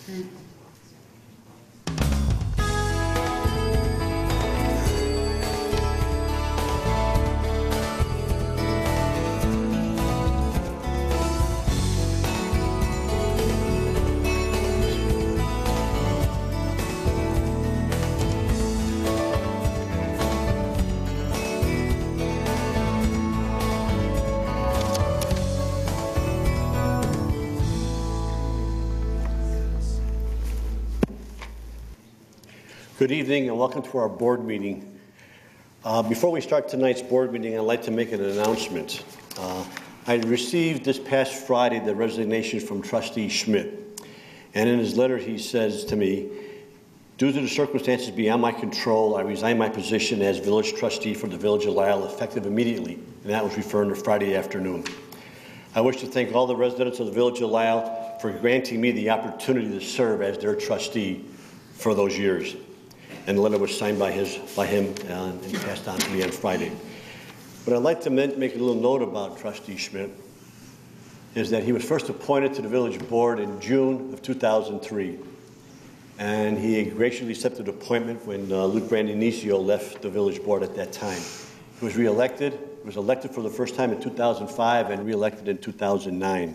Good evening and welcome to our board meeting. Before we start tonight's board meeting, I'd like to make an announcement. I received this past Friday the resignation from Trustee Schmidt. And in his letter he says to me, due to the circumstances beyond my control, I resign my position as village trustee for the village of Lisle effective immediately. And that was referring to Friday afternoon. I wish to thank all the residents of the village of Lisle for granting me the opportunity to serve as their trustee for those years. And the letter was signed by him and passed on to me on Friday. But I'd like to make a little note about Trustee Schmidt, is that he was first appointed to the village board in June of 2003. And he graciously accepted the appointment when Luke Brandinicio left the village board at that time. He was reelected. He was elected for the first time in 2005 and reelected in 2009.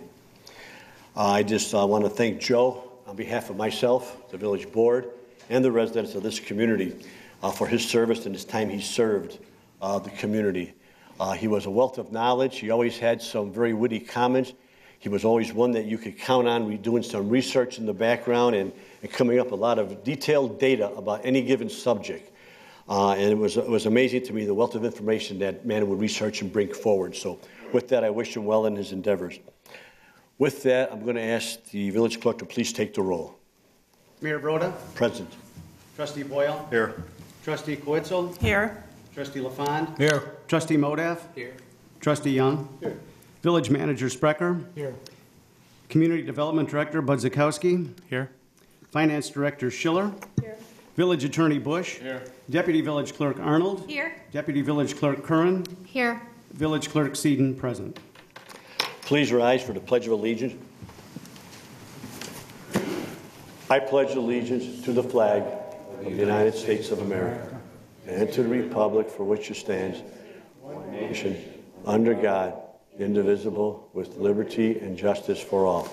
I just want to thank Joe on behalf of myself, the village board, and the residents of this community for his service and his time he served the community. He was a wealth of knowledge. He always had some very witty comments. He was always one that you could count on doing some research in the background and coming up with a lot of detailed data about any given subject. And it was amazing to me the wealth of information that man would research and bring forward. So with that, I wish him well in his endeavors. With that, I'm going to ask the village clerk to please take the roll. Mayor Broda? Present. Trustee Boyle? Here. Trustee Coetzel? Here. Trustee LaFond? Here. Trustee Modaf? Here. Trustee Young? Here. Village Manager Sprecher? Here. Community Development Director Budzikowski? Here. Finance Director Schiller? Here. Village Attorney Bush? Here. Deputy Village Clerk Arnold? Here. Deputy Village Clerk Curran? Here. Village Clerk Seaton present. Please rise for the Pledge of Allegiance. I pledge allegiance to the flag of the United States of America and to the republic for which it stands, one nation, under God, indivisible, with liberty and justice for all.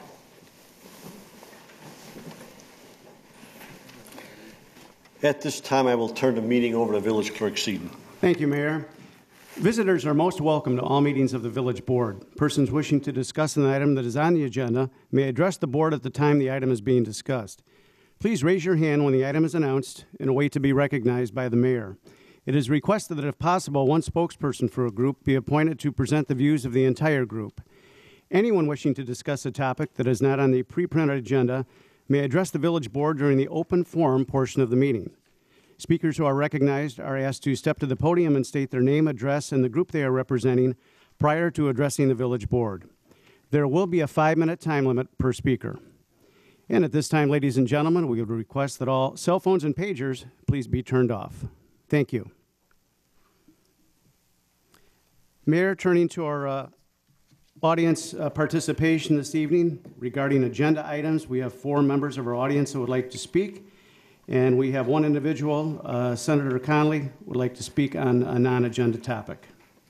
At this time, I will turn the meeting over to Village Clerk Seaton. Thank you, Mayor. Visitors are most welcome to all meetings of the Village Board. Persons wishing to discuss an item that is on the agenda may address the board at the time the item is being discussed. Please raise your hand when the item is announced and await to be recognized by the mayor. It is requested that if possible, one spokesperson for a group be appointed to present the views of the entire group. Anyone wishing to discuss a topic that is not on the pre-printed agenda may address the Village Board during the open forum portion of the meeting. Speakers who are recognized are asked to step to the podium and state their name, address, and the group they are representing prior to addressing the Village Board. There will be a 5-minute time limit per speaker. And at this time, ladies and gentlemen, we would request that all cell phones and pagers please be turned off. Thank you. Mayor, turning to our audience participation this evening regarding agenda items, we have 4 members of our audience who would like to speak. And we have one individual, Senator Connolly, would like to speak on a non-agenda topic.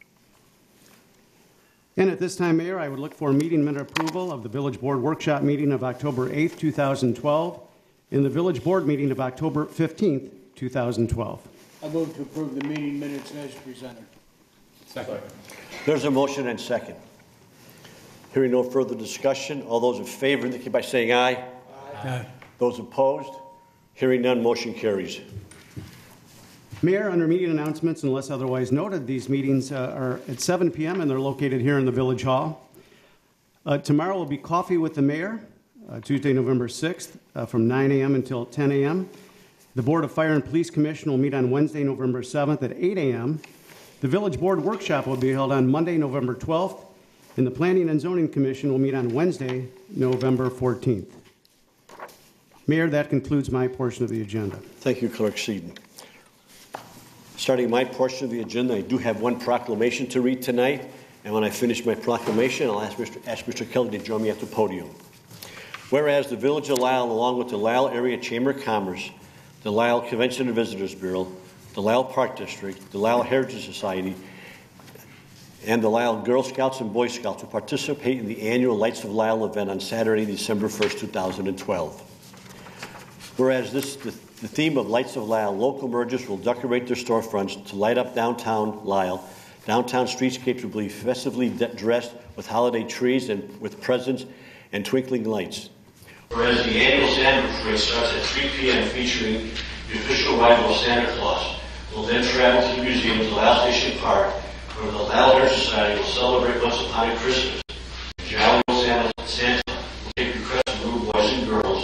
And at this time, Mayor, I would look for meeting minute approval of the Village Board Workshop meeting of October 8th, 2012, and the Village Board meeting of October 15th, 2012. I move to approve the meeting minutes as presented. Second. There's a motion and second. Hearing no further discussion, all those in favor indicate by saying aye. Aye. Those opposed? Hearing none, motion carries. Mayor, under meeting announcements, unless otherwise noted, these meetings are at 7 p.m. and they're located here in the Village Hall. Tomorrow will be Coffee with the Mayor, Tuesday, November 6th, from 9 a.m. until 10 a.m. The Board of Fire and Police Commission will meet on Wednesday, November 7th at 8 a.m. The Village Board Workshop will be held on Monday, November 12th, and the Planning and Zoning Commission will meet on Wednesday, November 14th. Mayor, that concludes my portion of the agenda. Thank you, Clerk Seaton. Starting my portion of the agenda, I do have one proclamation to read tonight, and when I finish my proclamation, I'll ask Mr. Kelly to join me at the podium. Whereas the Village of Lisle, along with the Lisle Area Chamber of Commerce, the Lisle Convention and Visitors Bureau, the Lisle Park District, the Lisle Heritage Society, and the Lisle Girl Scouts and Boy Scouts will participate in the annual Lights of Lisle event on Saturday, December 1st, 2012. Whereas the theme of Lights of Lisle, local merchants will decorate their storefronts to light up downtown Lisle. Downtown streetscapes will be festively dressed with holiday trees and with presents and twinkling lights. Whereas the annual Santa Parade starts at 3 p.m. featuring the official arrival of Santa Claus. We'll then travel to the museum to Lisle Station Park, where the Lisle Heritage Society will celebrate Once Upon a Christmas. Jolly old Santa will take requests from little boys and girls,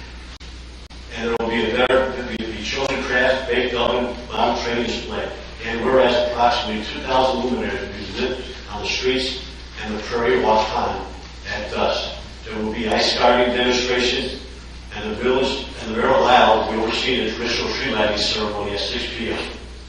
and there will be children craft, baked oven, model train display. And whereas approximately 2,000 luminaries will be lit on the streets and the Prairie Walk Pond at dusk. There will be ice carving demonstrations, and the village and the Mayor of Lisle will oversee the traditional tree lighting ceremony at 6 p.m.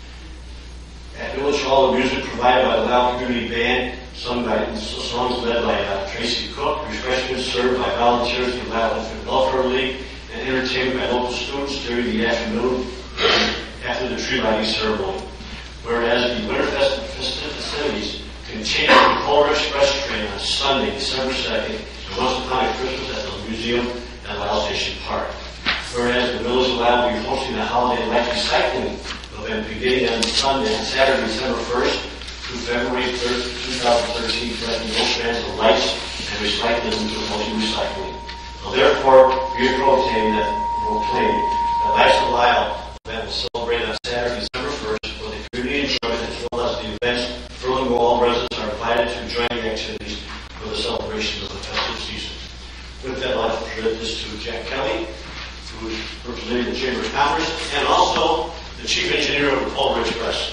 At Village Hall, the music provided by the Lisle Community Band, songs led by Tracy Cook, refreshments served by volunteers from the Lisle Infant Welfare League, and entertainment by local students during the afternoon after the tree lighting ceremony. Whereas the Winter festivities continue with the Polar Express train on Sunday, December 2nd, and Once Upon a Christmas at the museum at Lisle Station Park. Whereas the Village of Lisle will be hosting a holiday light recycling event beginning on Saturday, December 1st through February 3rd, 2013, collecting all strands of lights and recycling them into multi-recycling. So therefore, we are proclaiming that Lights of Lisle event will celebrate on Saturday, December 1st for the community enjoyment as well as the events. Furthermore, all residents are invited to join the activities for the celebration of the festive season. With that, I'd like to present this to Jack Kelly, who is representing the Chamber of Commerce, and also the Chief Engineer of the Polar Express.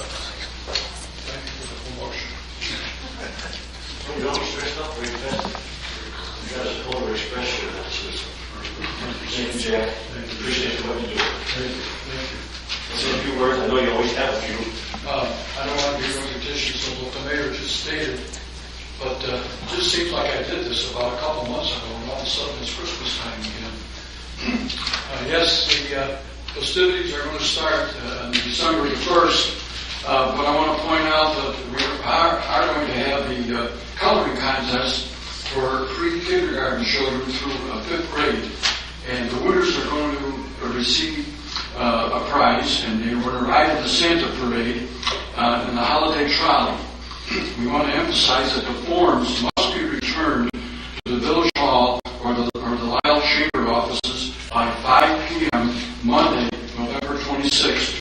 Thank you for the promotion. You don't be stressed up very fast. You got a Polar Express here. Thank you, Jack. Appreciate what you do. Thank you. Let's say a few words. I know you always have a few. I don't want to be repetitious of what the mayor just stated, but it just seems like I did this about a couple months ago, and all of a sudden it's Christmas time again. Yes, the festivities are going to start on December the 1st, but I want to point out that we are going to have the coloring contest for pre-kindergarten children through 5th grade, and the winners are going to receive a prize, and they will ride in the Santa Parade in the holiday trolley. We want to emphasize that the forms must be returned to the Village Hall or the Lisle Chamber offices by 5 p.m. Monday, November 26,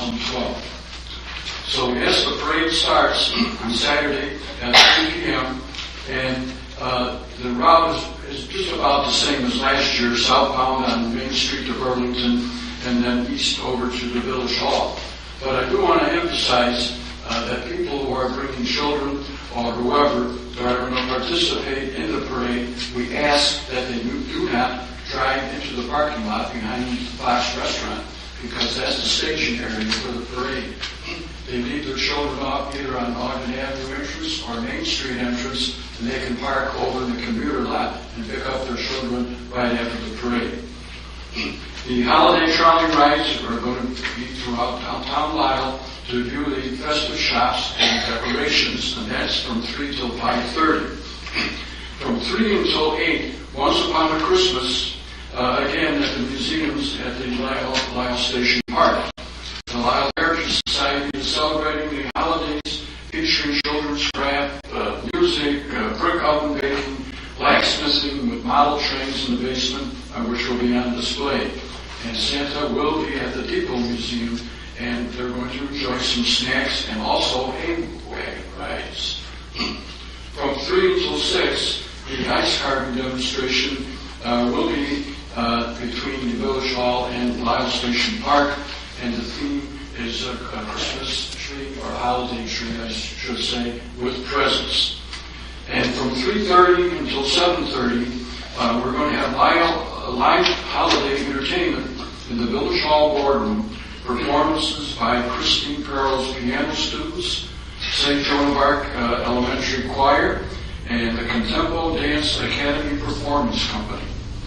2012. So yes, the parade starts on Saturday at 3 p.m. and the route is just about the same as last year, southbound on Main Street to Burlington and then east over to the Village Hall. But I do want to emphasize that people who are bringing children or whoever that are going to participate in the parade, we ask that they do not drive into the parking lot behind the Fox Restaurant, because that's the staging area for the parade. They leave their children off either on Ogden Avenue entrance or Main Street entrance, and they can park over in the commuter lot and pick up their children right after the parade. The holiday trolley rides are going to be throughout downtown Lisle to view the festive shops and decorations, and that's from 3 till 5:30. From 3 until 8, Once Upon a Christmas, again at the museums at the Lisle Station Park. The Lisle Heritage Society is celebrating the holidays featuring children's craft, music, brick oven baking, blacksmithing with model trains in the basement, which will be on display. And Santa will be at the Depot Museum, and they're going to enjoy some snacks and also hay wagon rides. From 3 until 6, the ice carving demonstration will be between the Village Hall and Lisle Station Park, and the theme is a Christmas tree or holiday tree, I should say, with presents. And from 3:30 until 7:30, we're going to have live holiday entertainment in the Village Hall boardroom, performances by Christine Carroll's piano students, St. Joan of Arc Elementary Choir, and the Contempo Dance Academy Performance Company.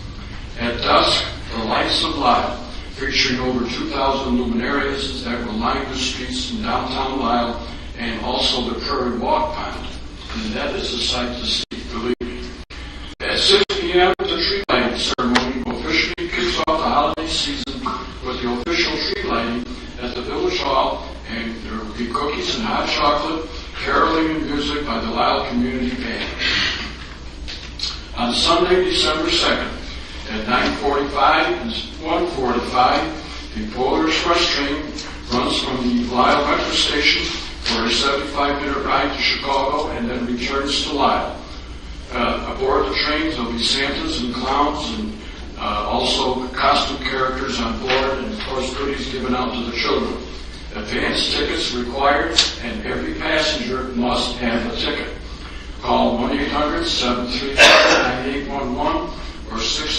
At dusk, the Lights of Lisle, featuring over 2,000 luminarias that will line the streets in downtown Lisle and also the Prairie Walk Pond. And that is a sight to see, believe me. At 6 p.m., the tree lighting ceremony officially kicks off the holiday season with the official tree lighting at the Village Hall, and there will be cookies and hot chocolate, caroling and music by the Lisle Community Band. On Sunday, December 2nd, at 9:45 and 1:45, the Polar Express train runs from the Lisle Metro Station for a 75-minute ride to Chicago and then returns to Lisle. Aboard the train, there'll be Santas and clowns and also costume characters on board, and of course goodies given out to the children. Advance tickets required, and every passenger must have a ticket. Call 1-800-735-9811 or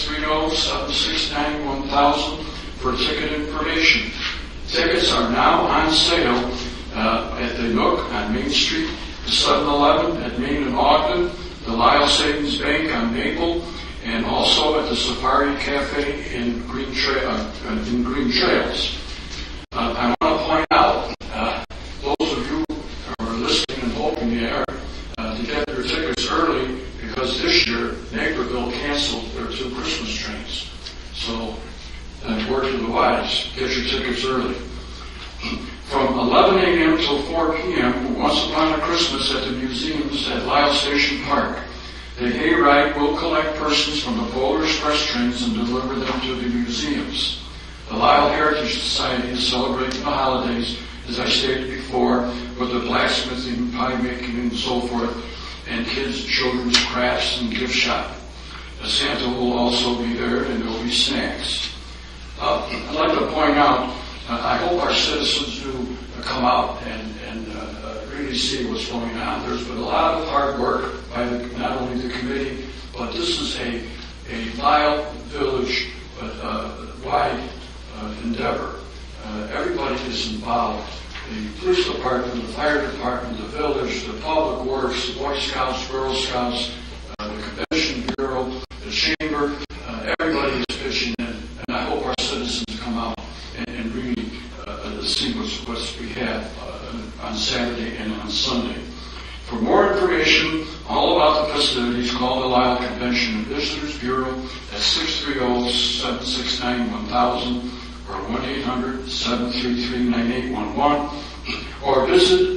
630-769-1000 for ticket information. Tickets are now on sale at the Nook on Main Street, the 7-Eleven at Main and Ogden, the Lisle Savings Bank on Maple, and also at the Safari Cafe in Green Trails. I want to point out, those of you who are listening and hoping there to get their tickets early, because this year Naperville canceled their 2 Christmas trains. So, word to the wise, get your tickets early. From 11 a.m. till 4 p.m., once upon a Christmas at the museums at Lisle Station Park, the hayride will collect persons from the Polar Express trains and deliver them to the museums. The Lisle Heritage Society is celebrating the holidays, as I stated before, with the blacksmithing, pie making, and so forth, and kids' children's crafts and gift shopping. Santa will also be there, and there will be snacks. I'd like to point out, I hope our citizens do come out and really see what's going on. There's been a lot of hard work by not only the committee, but this is a Lisle Village wide endeavor. Everybody is involved. The police department, the fire department, the village, the public works, the Boy Scouts, Girl Scouts, the convention bureau, the chamber, everybody is pitching in, and I hope our citizens come out and really see what we have on Saturday and on Sunday. For more information all about the festivities, call the Lisle Convention and Visitors Bureau at 630-769-1000 or 1-800-733-9811 or visit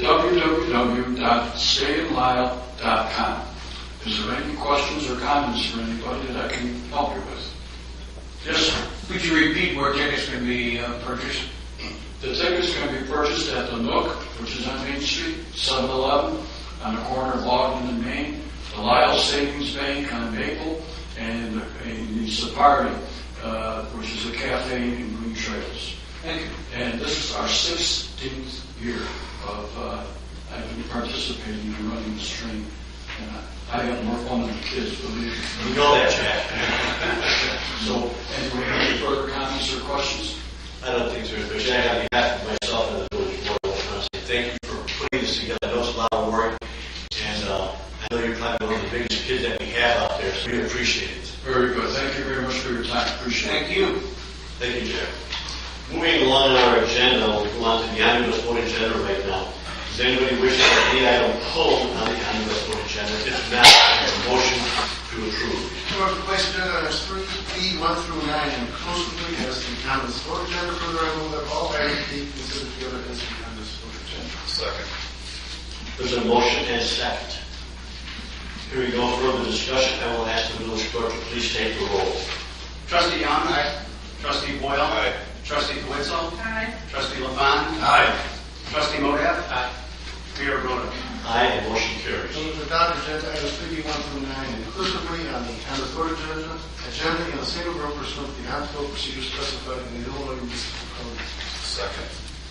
www.stayinlisle.com. Is there any questions or comments for anybody that I can help you with? Yes, sir. Could you repeat where tickets can be purchased? The tickets can be purchased at the Nook, which is on Main Street, 7-Eleven, on the corner of Ogden and Main, the Lisle Savings Bank on Maple, and the Safari, which is a cafe in Green Trails. Thank you. And this is our 16th year of I've been participating in running this train. And I have more fun than the kids, believe me. You know that, Jack. So, anyway, any further comments or questions? I don't think so, but Jack, on behalf of myself and the village board, I want to say thank you for putting this together. I know it's a lot of work, and I know you're probably one of the biggest kids that we have out there, so we appreciate it. Very good. Thank you very much for your time. Appreciate it. Thank you. Thank you, Jack. Moving along on our agenda, we'll go on to the omnibus vote agenda right now. Does anybody wish to have any item pulled on the omnibus vote agenda? If not, I have a motion to approve. Move to place agenda items 3B, 1 through 9 inclusively as the omnibus vote agenda. Further, I move that all items be considered together as the omnibus vote agenda. Second. There's a motion and a second. Here we go. Further discussion. I will ask the village clerk to please take the roll. Trustee Young? Aye. Trustee Boyle? Aye. Trustee Witzel? Aye. Trustee LaFawn? Aye. Trustee Modap? Aye. Mayor Rhoda? Aye, and motion carries. Move to adopt agenda items 3B, 1 through 9 inclusively on the omnibus vote agenda in a single row pursuant to the omnibus procedure specified in the Illinois Municipal Code. Second.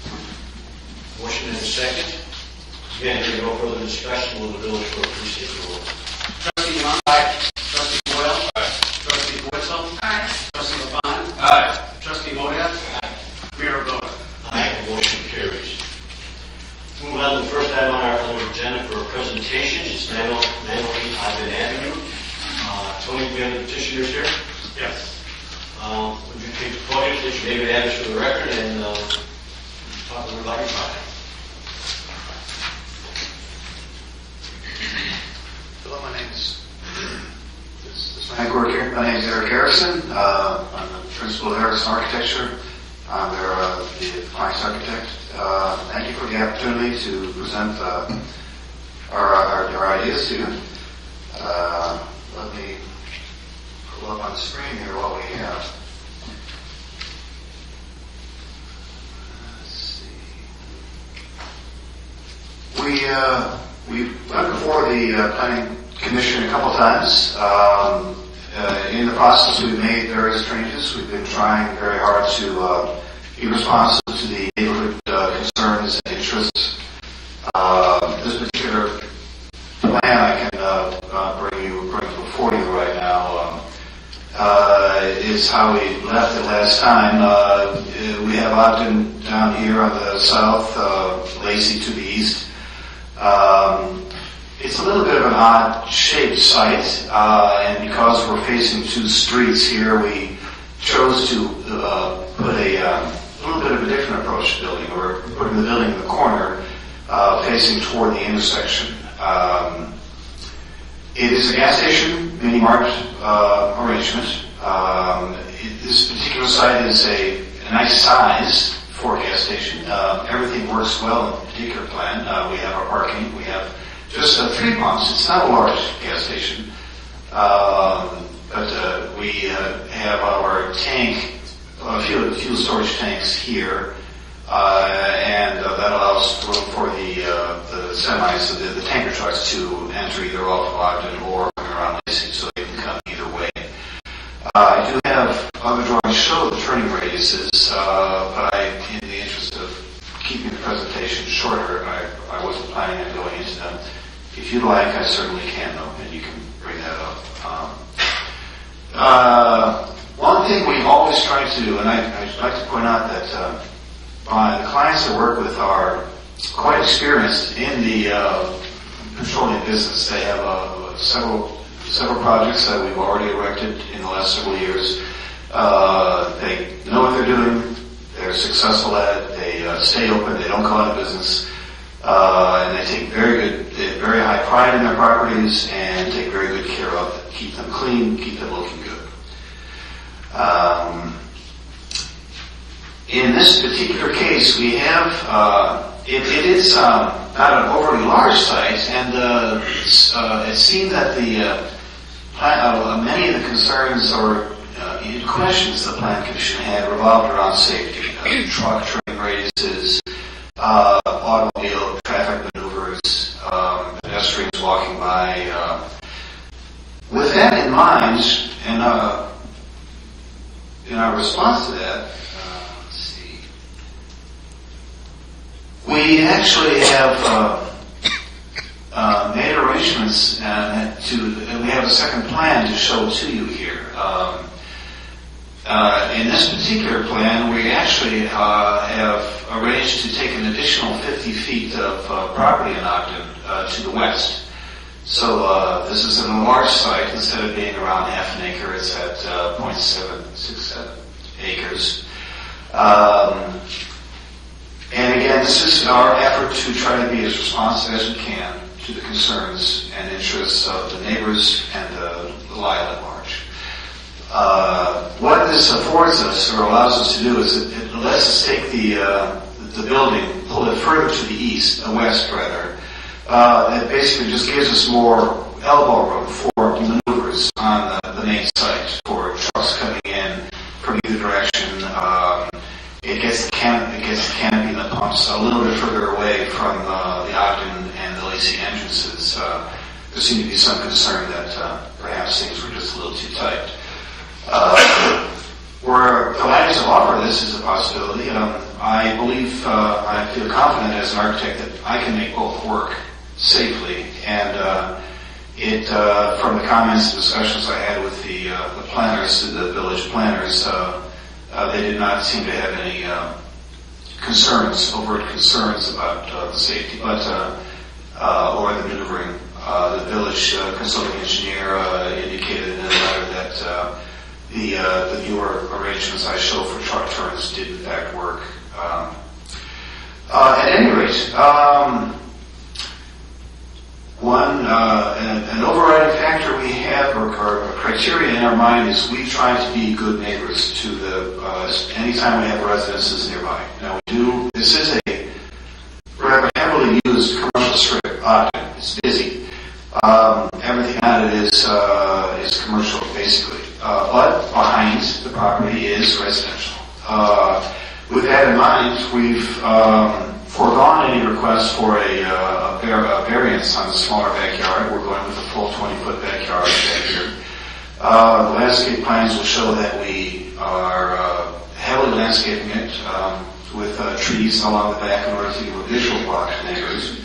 Motion and a second. Again, here we go. Further discussion. Will the village clerk please take the roll? Trustee Young? Aye. Trustee Boyle? Aye. Trustee Witzel? Aye. Trustee LaFawn? Aye. Trustee Modap? Aye. Mayor Rhoda? Aye, and motion carries. Moving on to the first item on our agenda for a presentation. It's 908 Ogden Avenue. Tony, do we have the petitioners here? Yes. Take the podium, state your name and address for the record, and talk a little about your project. Hello, my name's my name is Eric Harrison. I'm the principal of Harrison Architecture. I'm the client's architect. Thank you for the opportunity to present our ideas to you. Let me pull up on the screen here what we have. Let's see. We've went before the Planning Commission a couple times. In the process, we've made various changes. We've been trying very hard to be responsive to the neighborhood concerns and interests. This particular plan I can bring before you right now is how we left it last time. We have Ogden down here on the south, Lacey to the east. It's a little bit of an odd-shaped site, and because we're facing two streets here, we chose to put a little bit of a different approach to building. We're putting the building in the corner, facing toward the intersection. It is a gas station, mini-mart arrangement. This particular site is a nice size for a gas station. Everything works well in the particular plan. We have our parking. We have just 3 pumps. It's not a large gas station, but we have our tank, fuel storage tanks here, and that allows room for the semis, the tanker trucks to enter either off of Ogden or around Lacey, so they can come either way. I do have other drawings show the turning radiuses, but in the interest of keeping the presentation shorter, I wasn't planning on going into them. If you'd like, I certainly can, though, and you can bring that up. One thing we always try to do, and I'd like to point out that the clients I work with are quite experienced in the petroleum business. They have several projects that we've already erected in the last several years. They know what they're doing. They're successful at it. They stay open. They don't go out of business. And they take they have very high pride in their properties and take very good care of them. Keep them clean, keep them looking good. In this particular case, we have, it is not an overly large site, and it seemed that many of the concerns or questions the Plan Commission had revolved around safety, truck turning radiuses, automobile traffic maneuvers, pedestrians walking by. With that in mind, and in our response to that, let's see, we actually have made arrangements, and we have a second plan to show to you here. In this particular plan, we actually have arranged to take an additional 50 feet of property in Ogden to the west. So this is an enlarged site. Instead of being around half an acre, it's at 0.767 acres. And again, this is our effort to try to be as responsive as we can to the concerns and interests of the neighbors and the Lisle at large. What this affords us, or allows us to do, is it lets us take the building, pull it further to the east, west rather. It basically just gives us more elbow room for maneuvers on the main site, for trucks coming in from either direction. It gets the canopy and the pumps a little bit further away from the Ogden and the Lacey entrances. There seemed to be some concern that perhaps things were just a little too tight. We're delighted to offer this as a possibility. I believe, I feel confident as an architect that I can make both work safely, and from the comments and discussions I had with the planners, the village planners, they did not seem to have any overt concerns about the safety, but or the maneuvering. The village consulting engineer indicated in a letter that the newer arrangements I show for truck turns did in fact work. At any rate, an overriding factor we have, or criteria in our mind, is we try to be good neighbors to anytime we have residences nearby. Now this is a rather heavily used commercial strip. It's busy. Everything on it is commercial, basically. But behind the property is residential. With that in mind, we've foregone any request for a variance on the smaller backyard. We're going with a full 20-foot backyard back here. The landscape plans will show that we are heavily landscaping it with trees along the back in order to give a visual block to neighbors.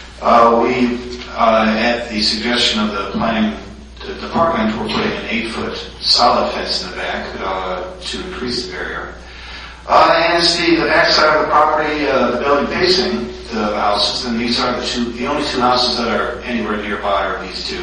At the suggestion of the planning department, we're putting an 8-foot solid fence in the back to increase the barrier. And the back side of the property, the building facing the houses, and these are the only two houses that are anywhere nearby are these two.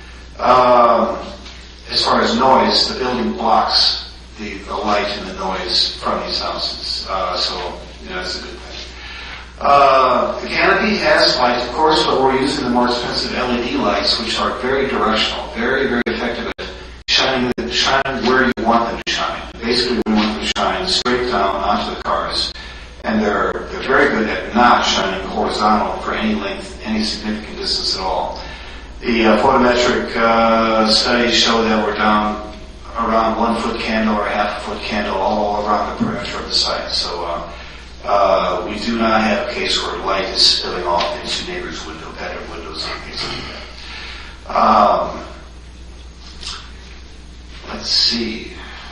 As far as noise, the building blocks the light and the noise from these houses. So that's a good thing. The canopy has light, of course, but we're using the more expensive LED lights, which are very directional, very, very effective at shining where you want them to shine. Basically, we want them to shine straight down onto the cars, and they're very good at not shining horizontal for any length, any significant distance at all. The photometric studies show that we're down around 1-foot candle or a half-a-foot candle all around the perimeter of the site. So we do not have a case where light is spilling off into neighbors' bedroom windows and things like that. Let's see.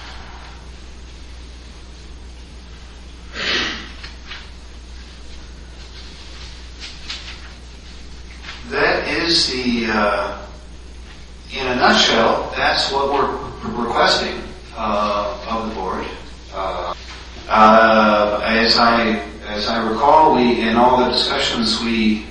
That is in a nutshell, that's what we're requesting of the board. As I recall, in all the discussions, we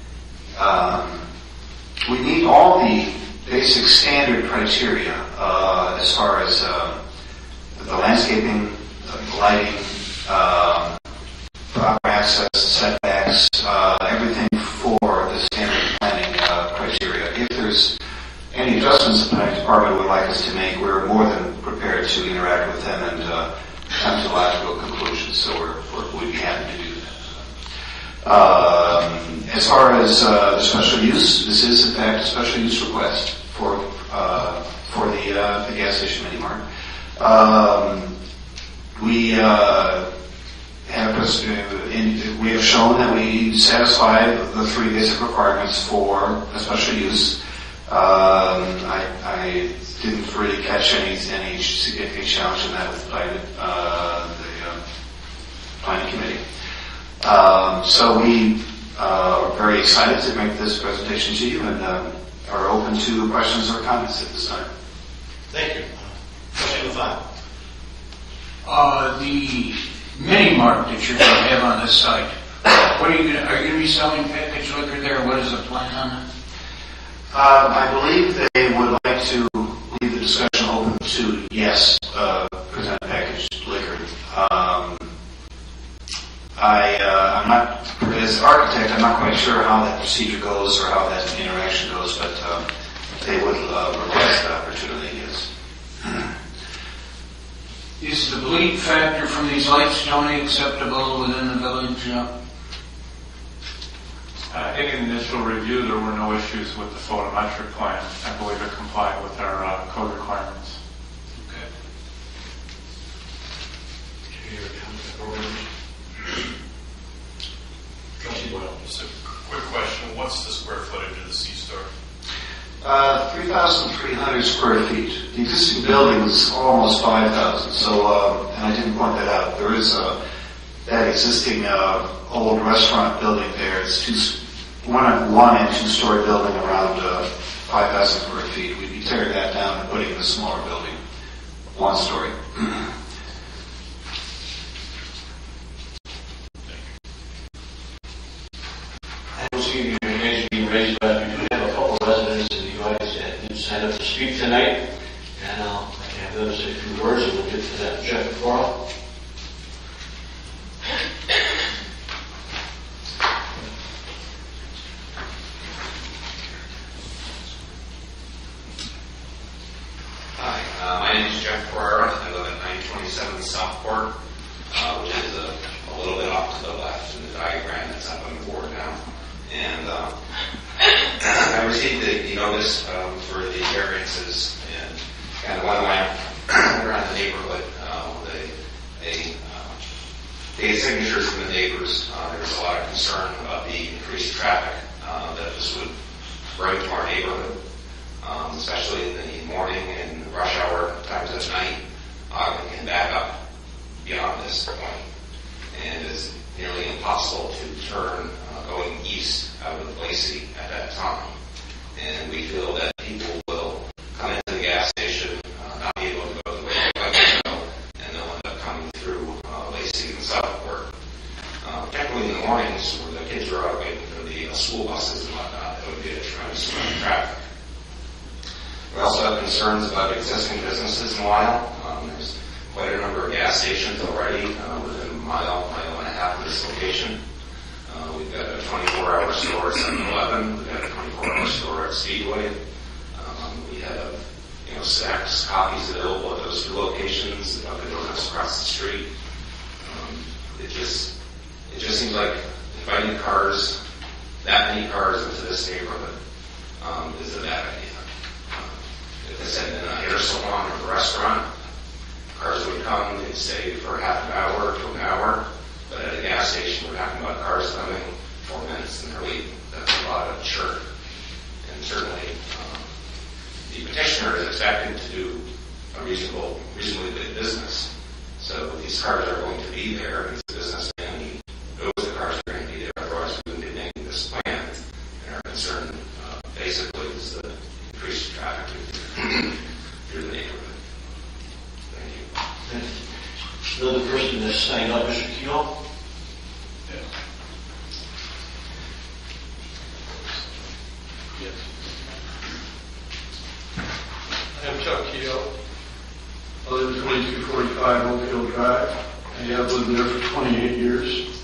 meet all the basic standard criteria as far as the landscaping, the lighting, proper access, setbacks, everything for the standard planning criteria. If there's any adjustments the planning department would like us to make, we're more than prepared to interact with them and come to logical conclusions. So we'd be happy to do that. As far as the special use, this is in fact a special use request for the gas station mini mart. We have shown that we satisfy the 3 basic requirements for a special use. I didn't really catch any significant challenge in that with the planning committee. So we are very excited to make this presentation to you and are open to questions or comments at this time. Thank you. Question 5. The mini mart that you're going to have on this site, are you going to be selling packaged liquor there? What is the plan on that? I believe they would like to leave the discussion open to, yes, present packaged liquor. I'm not, as an architect, I'm not quite sure how that procedure goes or how that interaction goes, but they would request that opportunity, yes. Is the bleed factor from these lights only acceptable within the village? I think in initial review there were no issues with the photometric plan. I believe it complied with our code requirements. Okay. Trustee Boyle. Just a quick question. What's the square footage of the C-store? 3,300 square feet. The existing building is almost 5,000. So, and I didn't point that out. There is that existing old restaurant building there. It's one and 2-story building around 5,000 square feet. We'd be tearing that down and putting in a smaller building, 1 story. I don't see any hands being raised, but we do have a couple residents in the audience that did sign up to speak tonight, and I'll have I'm going to say a few words and we'll get to that. Jeff Carl. Hi, my name is Jeff Carrera. I live at 927 Southport, which is a little bit off to the left in the diagram that's up on the board now. And I received the notice for the variances and kind of went around the neighborhood with a signatures from the neighbors. There was a lot of concern about the increased traffic that this would bring to our neighborhood, especially in the morning and rush hour times at night. It can back up beyond this point, and it's nearly impossible to turn going east out of Lacey at that time. And we feel that people will come into the gas station, not be able to go the way they'd like to go, and they'll end up coming through Lacey and Southport. Particularly in the mornings where the kids are out waiting for the school buses and whatnot, that would be a tremendous amount of traffic. We also have concerns about existing businesses in Lisle. There's quite a number of gas stations already within a mile and a half of this location. We've got a 24-hour store at 7-Eleven. We've got a 24-hour store at Speedway. We have, snacks, coffees available at those two locations, the Dunkin' Donuts across the street. It just seems like inviting that many cars into this neighborhood is a bad idea. If they said in a hair salon or a restaurant, cars would come, they'd stay for half an hour to an hour. But at a gas station, we're talking about cars coming 4 minutes and they're leaving. That's a lot of churn. And certainly, the petitioner is expecting to do a reasonably good business. So these cars are going to be there. He's a businessman. He knows the cars are going to be there. Otherwise, we wouldn't be making this plan. And our concern, basically, is the increased traffic through the neighborhood. Thank you. Another person that signed up, Mr. Keogh. Yes. I'm Chuck Keogh. I live at 2245 Oakfield Drive. I have lived there for 28 years.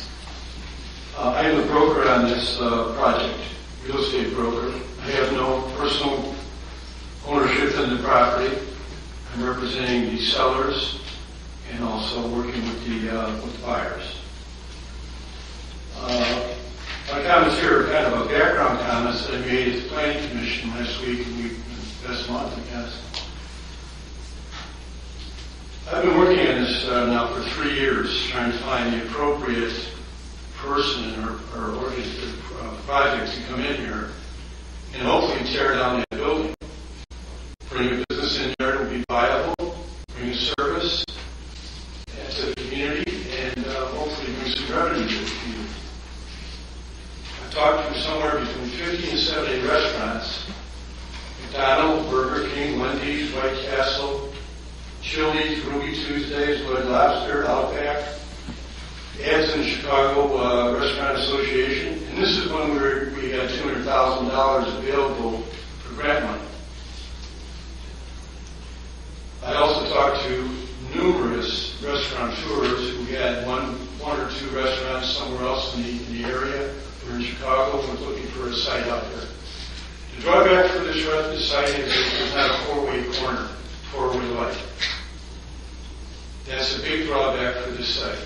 I am a broker on this project, real estate broker. I have no personal ownership in the property. I'm representing the sellers and also working with the buyers. My comments here are kind of a background comments that I made at the Planning Commission last week and last month, I guess. I've been working on this now for 3 years, trying to find the appropriate person or project to come in here and hopefully tear down that building. Bring a business in there that will be viable, bring a service to the community, and hopefully bring some revenue to the community. I've talked to somewhere between 50 and 70 restaurants: McDonald's, Burger King, Wendy's, White Castle, Chili's, Ruby Tuesdays, Red Lobster, Outback, Gadsden Chicago Restaurant Association, and this is one where we had $200,000 available for grant money. I also talked to numerous restaurateurs who had one or two restaurants somewhere else in the area. We're in Chicago. We're looking for a site out there. The drawback for this site is it's not a four-way light. That's a big drawback for this site.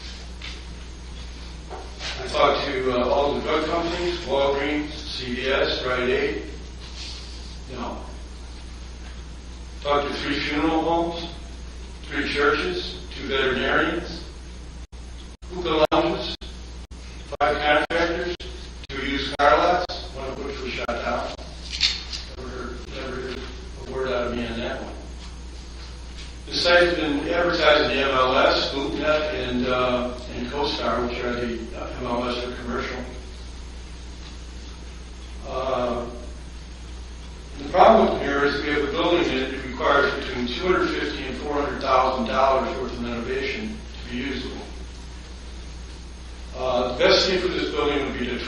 I talked to all the drug companies, Walgreens, CVS, Rite Aid. No. Talked to 3 funeral homes, 3 churches, 2 veterinarians, hookah lounges, 5 contractors, 2 used car lots, one of which was shut down. Never heard a word out of me on that one. The site has been advertised in the MLS, LoopNet, and CoStar, which are the MLS for commercial. The problem here is we have a building that requires between $250,000 and $400,000 worth of renovation to be usable. The best thing for this building would be to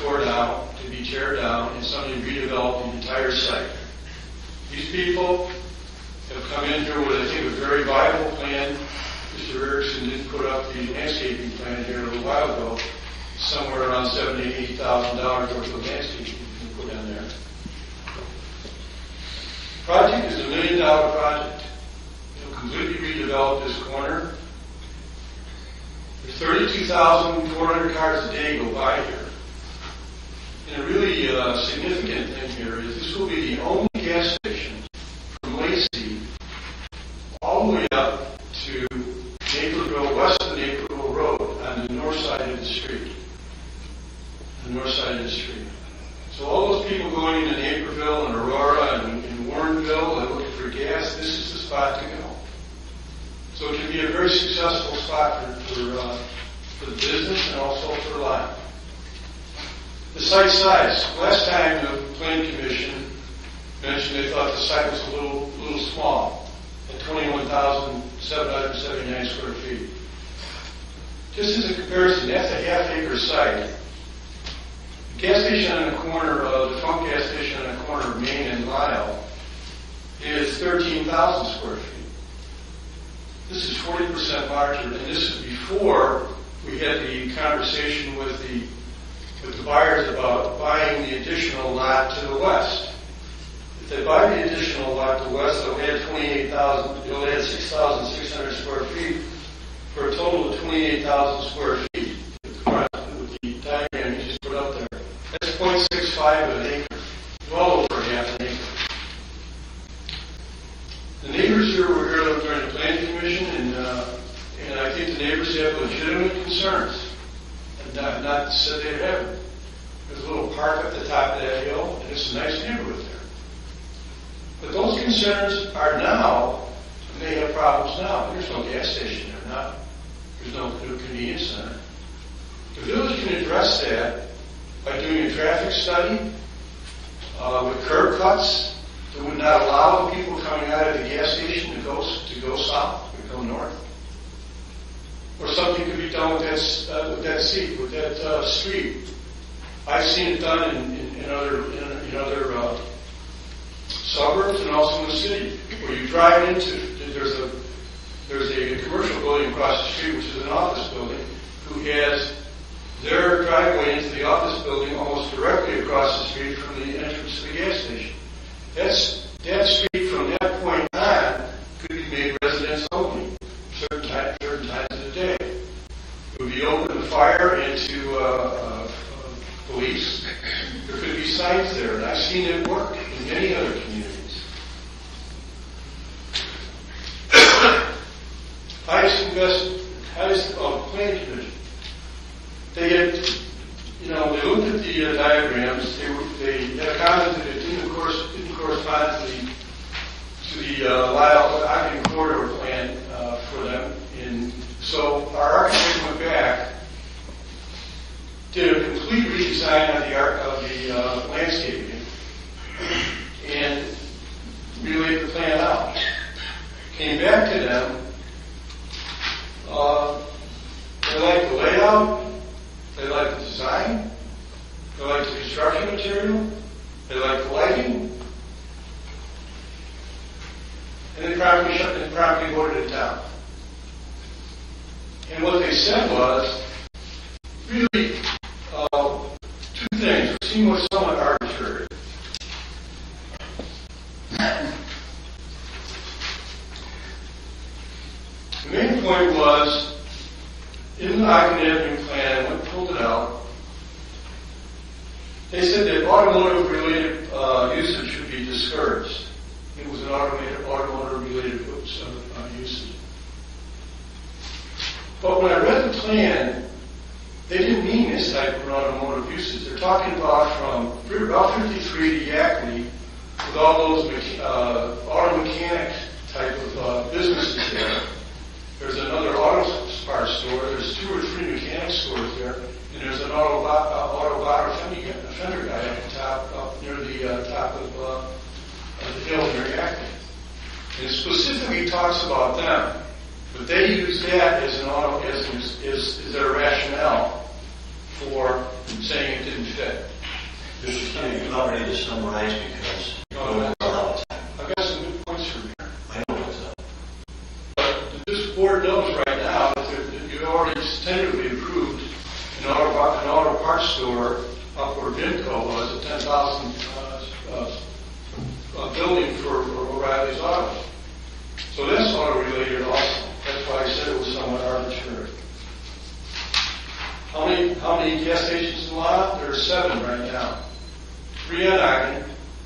tear down, and somebody redevelop the entire site. These people have come in here with, I think, a very viable plan. Mr. Erickson did put up the landscaping plan here a little while ago, somewhere around $70,000 to $80,000 worth of landscaping you can put in there. Project is $1 million project. It'll completely redevelop this corner. There's 32,400 cars a day go by here. And a really significant thing here is this will be the only gas station from Lacey all the way up to Naperville, west of Naperville Road on the north side of the street. The north side of the street. So all those people going into Naperville and Aurora and Warrenville and looking for gas, this is the spot to go. So it can be a very successful spot for the business and also for life. The site size. Last time the Planning Commission mentioned they thought the site was a little small at 21,779 square feet. Just as a comparison, that's a half-acre site. The gas station on the corner of the Funk gas station on the corner of Main and Lisle is 13,000 square feet. This is 40% larger, and this is before we had the conversation with the buyers about buying the additional lot to the west. If they buy the additional lot to the west, they'll add 6,600 square feet for a total of 28,000 square feet with the diagram you just put up there. That's 0.65 of an acre, well over half an acre. The neighbors here were here during the Planning Commission, and I think the neighbors have legitimate concerns. Not to say they haven't. There's a little park at the top of that hill, and it's a nice neighborhood there. But those concerns are now, and they have problems now. There's no gas station there now. There's no convenience center. The village can address that by doing a traffic study with curb cuts that would not allow the people coming out of the gas station to go south, to go north. Or something could be done with that street. I've seen it done in other suburbs and also in the city, where you drive into there's a commercial building across the street, which is an office building, who has their driveway into the office building almost directly across the street from the entrance to the gas station. That street from that point on could be made residence only, certain times of the day. It would be open to fire and to police. There could be signs there, and I've seen it work in many other communities. Planning Commission. They had, they looked at the diagrams. They had a comment that it didn't correspond to the Lisle Ogden corridor plan for them. And so our architect went back, did a complete redesign of the landscaping, and relayed the plan out. Came back to them. They liked the layout. They liked the design. They liked the construction material. They liked the lighting. And they promptly voted it down. And what they said was, really, two things. It seemed somewhat arbitrary. The main point was, in the Ogden Avenue plan, I went and pulled it out. They said that automotive-related usage should be discouraged. It was an automotive-related usage. But when I read the plan, they didn't mean this type of automotive usage. They're talking about from Route 53 to Yackley, with all those auto mechanic type of businesses there. There's another auto parts store. There's 2 or 3 mechanic stores there, and there's an auto body fender guy at the top, up near the top of the hill near Yackley. And it specifically talks about them, but they use that as their rationale for saying it didn't fit. Mr. Kenny, you already need to summarize because I've got some good points from here. I already tentatively approved an auto parts store up where Vimco was, a 10,000 building for O'Reilly's Autos. So that's auto-related also. That's why I said it was somewhat arbitrary. How many gas stations in Lisle? There are 7 right now. 3 on Ogden.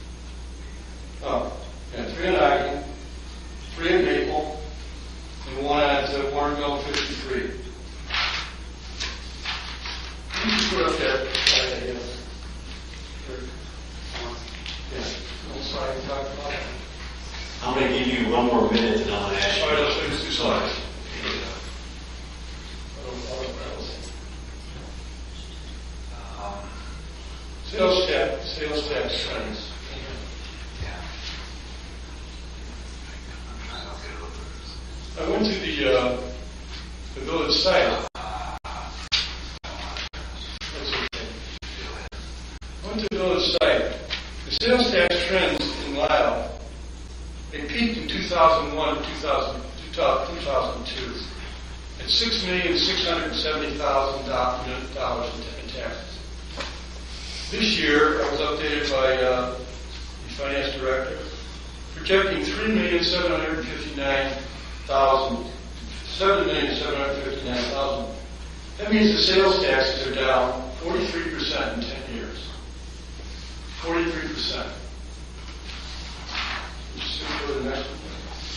3 on Ogden, 3 in Maple, and 1 at Warrenville 53. You can put up that slide, I guess. Yeah, one slide and talk about it. I'm going to give you 1 more minute and I'll ask you. All right, let's finish 2 slides. Sales tax trends. I went to the village site. That's okay. I went to the village site. The sales tax trends in Lisle, they peaked in 2001 to 2002 at $6,670,000 in taxes. This year, I was updated by the finance director, projecting $7,759,000. That means the sales taxes are down 43% in 10 years. 43%. Let's go to the next one.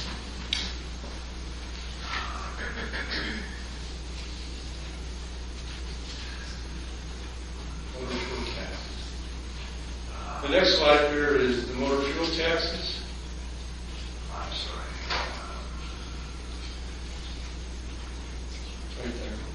Motor fuel taxes. The next slide here is the motor fuel taxes. I'm sorry. Right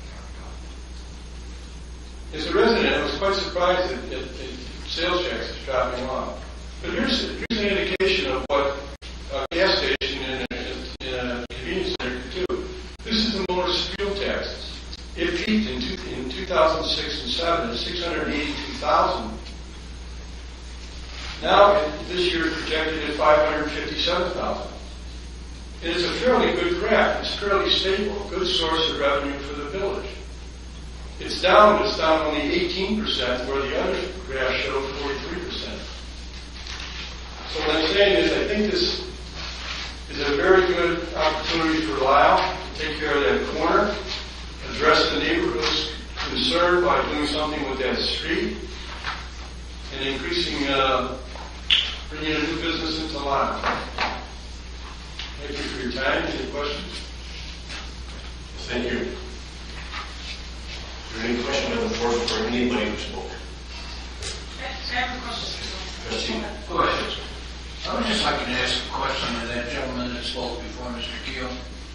there. As a resident, I was quite surprised that sales tax is dropping off. But here's an indication of what a gas station in a convenience center could do. This is the motor fuel taxes. It peaked in 2006 and 7 at $682,000. Now, this year, projected at $557,000. It is a fairly good graph. It's fairly stable, good source of revenue for the village. It's down, but it's down only 18%, where the other graph showed 43%. So what I'm saying is I think this is a very good opportunity for Lisle to take care of that corner, address the neighborhood's concern by doing something with that street, and increasing, bringing a new business into Lisle. Thank you for your time. Any questions? Thank you. Is there any question on the board for anybody who spoke? I have a question. Trustee. Go ahead. I would just like to ask a question to that gentleman that spoke before, Mr. Keel.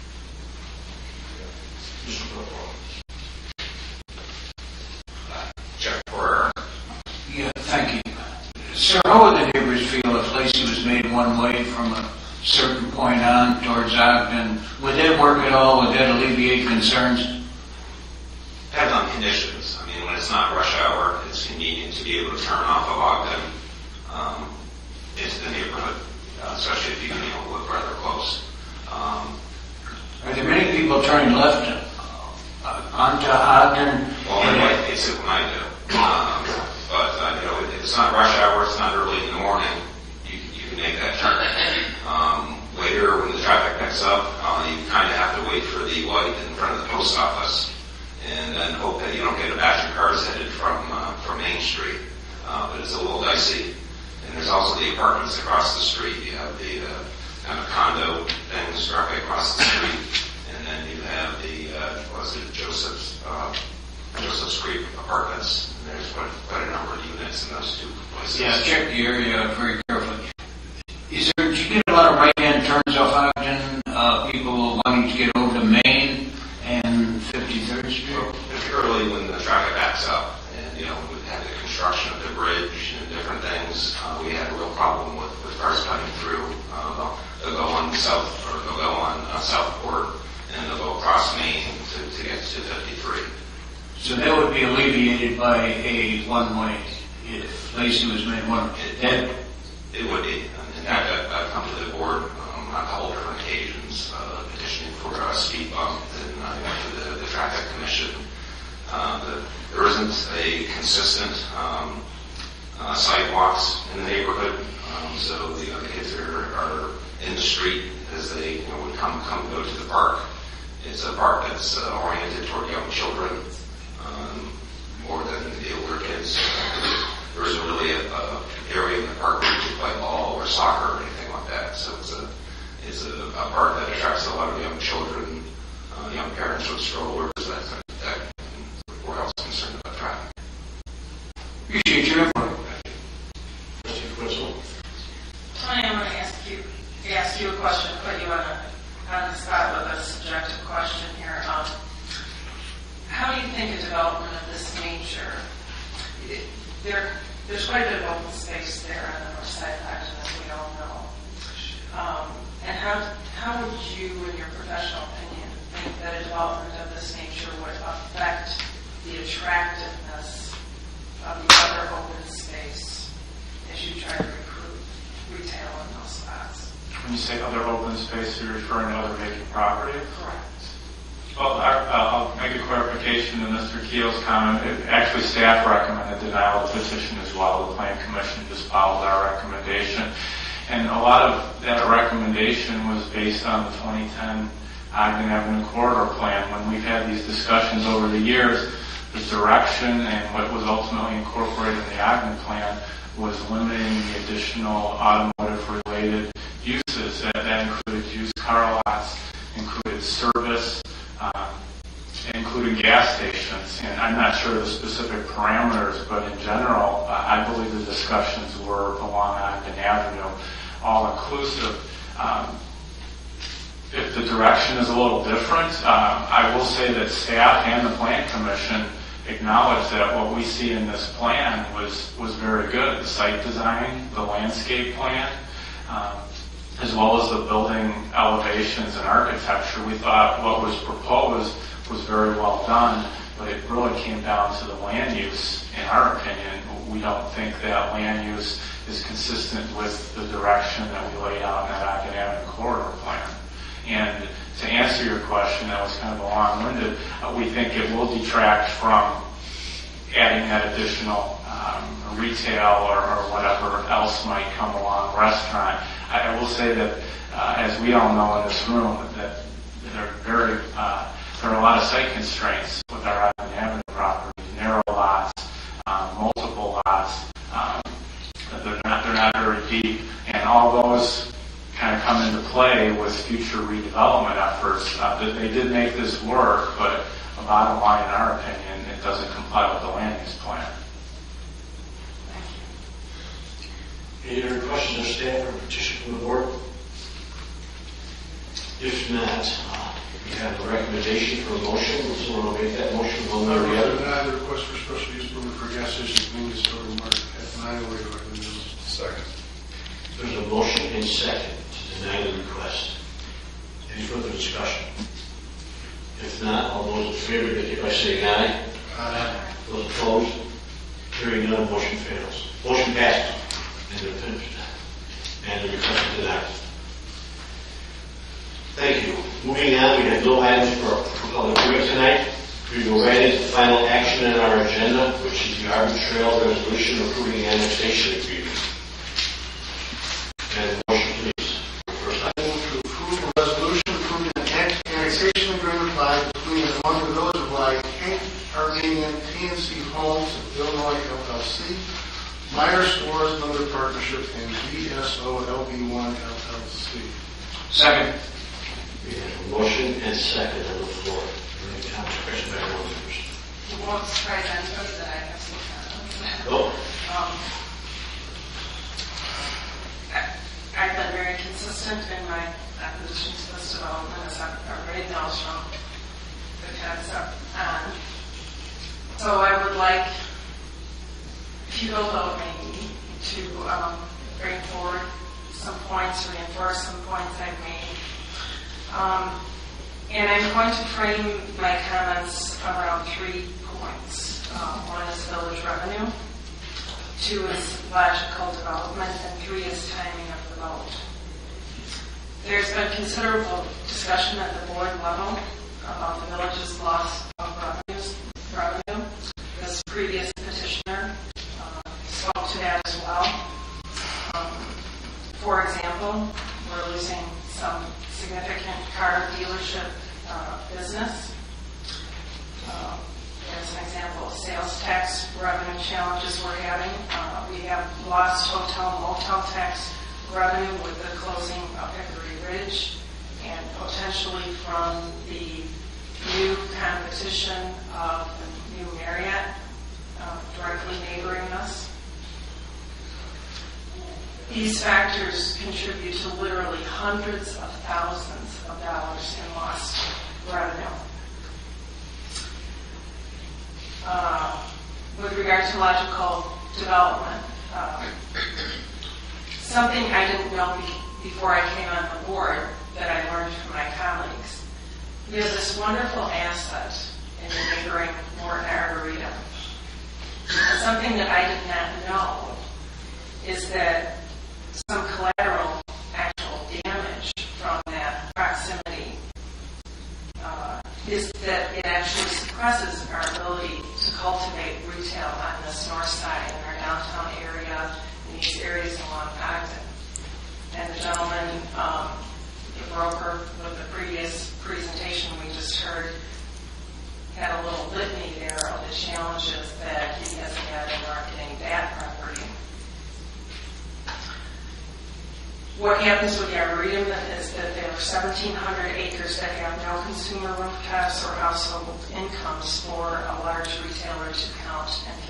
Jeff Porter. Yeah, thank you. Sir, how would the neighbors feel if Lacey was made one way from a certain point on towards Ogden? Would that work at all? Would that alleviate concerns? Depends on conditions. I mean, when it's not rush hour, it's convenient to be able to turn off of Ogden into the neighborhood, especially if you live rather close. Are there many people turning left onto Ogden? Well, my wife hates it when I do. But if it's not rush hour, it's not early in the morning, you can make that turn. Later, when the traffic picks up, you kind of have to wait for the light in front of the post office, and then hope that you don't get a batch of cars headed from Main Street. But it's a little dicey. And there's also the apartments across the street. You have the kind of condo things directly across the street, and then you have the Joseph's Creek apartments. And there's quite a number of units in those 2 places. Yeah, check the area very carefully. Did you get a lot of right-hand turns off Ogden? People wanting to get over to Main and 53rd Street? Well, particularly when the traffic backs up, and we had the construction of the bridge and different things, we had a real problem with cars cutting through. They'll go on Southport, and they'll go across Main to get to 53. So that would be alleviated by a one-way if Lacey was made one. It would be. In fact, I've come to the board on a couple different occasions petitioning for a speed bump, and I went to the traffic commission stay consistent. Sidewalks in the neighborhood, so the kids are in the street as they would come go to the park. It's a park that's oriented toward young children more than the older kids. There isn't really a area in the park where you can play ball or soccer or anything like that. So it's a park that attracts a lot of young children, young parents with strollers. That we're also concerned about traffic. Appreciate your input. Tony, I'm going to ask you a question, put you on the spot with a subjective question here. How do you think a development of this nature, there's quite a bit of open space there on the north side of Acton, as we all know. And how would you, in your professional opinion, think that a development of this nature would affect the attractiveness of the other open space as you try to recruit retail in those spots? When you say other open space, you're referring to other vacant property? Correct. Well, I'll make a clarification to Mr. Keel's comment. Actually, staff recommended denial of the petition as well. The Plan Commission just followed our recommendation. And a lot of that recommendation was based on the 2010 Ogden Avenue Corridor Plan. When we've had these discussions over the years, the direction and what was ultimately incorporated in the Ogden Plan was limiting the additional automotive-related uses. That included used car lots, included service, including gas stations. And I'm not sure of the specific parameters, but in general, I believe the discussions were along Ogden Avenue, all inclusive. If the direction is a little different, I will say that staff and the Plan Commission acknowledge that what we see in this plan was very good. The site design, the landscape plan, as well as the building elevations and architecture. We thought what was proposed was very well done, but it really came down to the land use. In our opinion, we don't think that land use is consistent with the direction that we laid out in that Ogden Avenue Corridor Plan. And to answer your question, that was kind of a long-winded, we think it will detract from adding that additional retail or whatever else might come along, restaurant. I will say that, as we all know in this room, that there are a lot of site constraints with our Ogden Avenue property, narrow lots, multiple lots. They're not very deep, and all those kind of come into play with future redevelopment efforts. They did make this work, but the bottom line, in our opinion, it doesn't comply with the land use plan. Any other questions or staff or petition from the board? If not, we have a recommendation for a motion. Will someone make that motion one way or the other? Deny the request for special use permit for gas station convenience store market at 908 recommendation. Second. There's a motion and second to deny the request. Any further discussion? If not, all those in favor indicate by saying aye. Aye. Those opposed? Hearing none, motion fails. Motion passes. And the request is denied. Thank you. Moving on, we have no items for public hearing tonight. We go right into the final action on our agenda, which is the Arbor Trail resolution approving annexation agreement. And motion, please. First item. To approve a resolution approving an annexation agreement between and among the Village of Lisle, Armenian TNC Homes of Illinois LLC, Meyer Stores and Other Partnership, and BSO LB1 LLC. Second. We have a motion and second on the floor. Any comments or questions by board members? You won't surprise anybody that I have some comments. No. I've been very consistent in my opposition to this development, as everybody knows from the concept. So I would like, if you will vote me, to bring forward some points, reinforce some points I've made. And I'm going to frame my comments around 3 points. One is village revenue, 2 is logical development, and 3 is timing of the vote. There's been considerable discussion at the board level about the village's loss of revenue. This previous example, we're losing some significant car dealership business. As an example of sales tax revenue challenges we're having, we have lost hotel motel tax revenue with the closing of Hickory Ridge, and potentially from the new competition of the new Marriott directly neighboring us. These factors contribute to literally hundreds of thousands of dollars in lost revenue. With regard to logical development, something I didn't know before I came on the board that I learned from my colleagues. We have this wonderful asset in the neighboring Morton Arboretum. And something that I did not know is that some collateral actual damage from that proximity is that it actually suppresses our ability to cultivate retail on this north side in our downtown area, in these areas along Ogden. And the gentleman, the broker with the previous presentation we just heard, had a little litany there of the challenges that he has had in marketing that property. What happens with the Arboretum is that there are 1,700 acres that have no consumer rooftops or household incomes for a large retailer to count and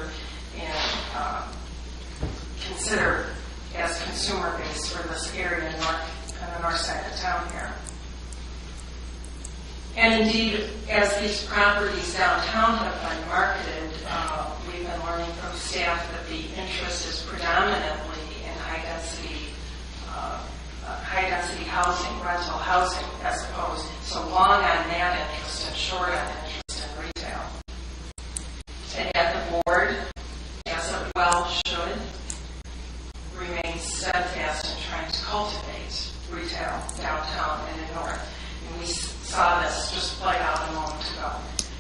consider as consumer base for this area on the north side of town here. And indeed, as these properties downtown have been marketed, we've been learning from staff that the interest is predominantly in high-density housing, rental housing, as opposed so long on that interest and short on interest in retail. And yet the board, as it well should, remains steadfast in trying to cultivate retail downtown and in north. And we saw this just play out a moment ago.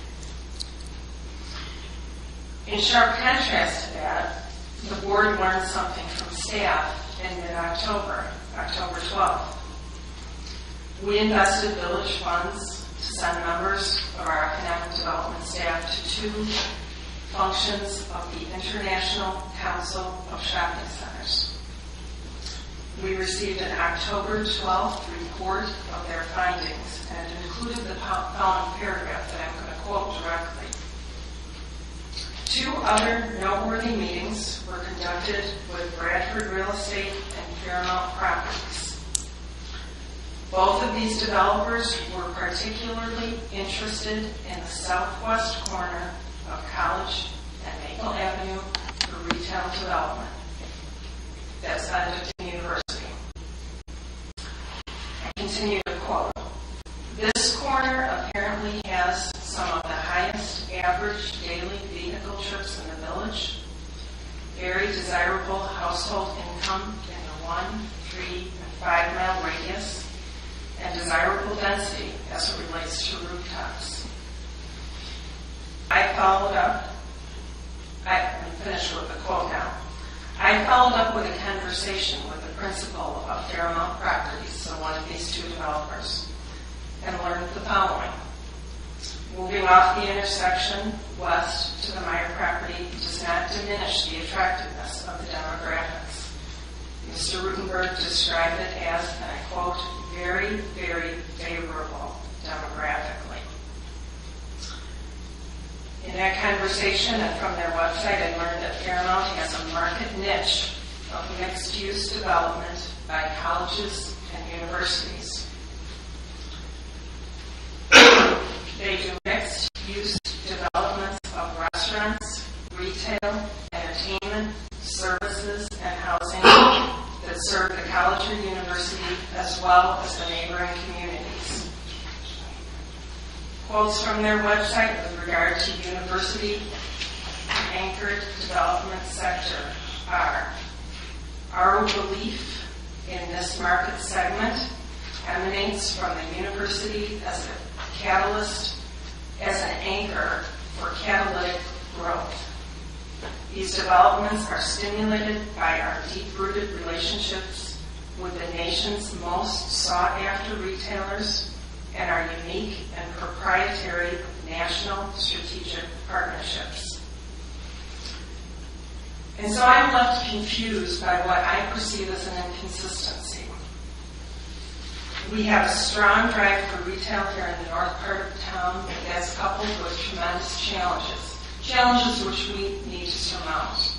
In sharp contrast to that, the board learned something from staff in mid-October, October 12th. We invested village funds to send members of our economic development staff to 2 functions of the International Council of Shopping Centers. We received an October 12th report of their findings, and it included the following paragraph that I'm going to quote directly. 2 other noteworthy meetings were conducted with Bradford Real Estate and Fairmount Properties. Both of these developers were particularly interested in the southwest corner of College and Maple Avenue for retail development. That's Benedictine University. I continue to quote. This corner apparently has some of the highest average daily vehicle trips in the village, very desirable household income in the 1, 3, and 5 mile radius, and desirable density as it relates to rooftops. I followed up, I'm finished with the quote now. I followed up with a conversation with the principal of Fairmount Properties, so one of these 2 developers, and learned the following. Moving off the intersection west to the Meyer property does not diminish the attractiveness of the demographics. Mr. Rutenberg described it as, and I quote, very, very favorable demographically. In that conversation and from their website, I learned that Fairmount has a market niche of mixed-use development by colleges and universities. They do mixed-use developments of restaurants, retail, entertainment, services, and housing that serve the college or university as well as the neighboring communities. Quotes from their website with regard to university-anchored development sector are, our belief in this market segment emanates from the university as a catalyst, as an anchor for catalytic growth. These developments are stimulated by our deep-rooted relationships with the nation's most sought-after retailers and our unique and proprietary national strategic partnerships. And so I'm left confused by what I perceive as an inconsistency. We have a strong drive for retail here in the north part of town that's coupled with tremendous challenges which we need to surmount.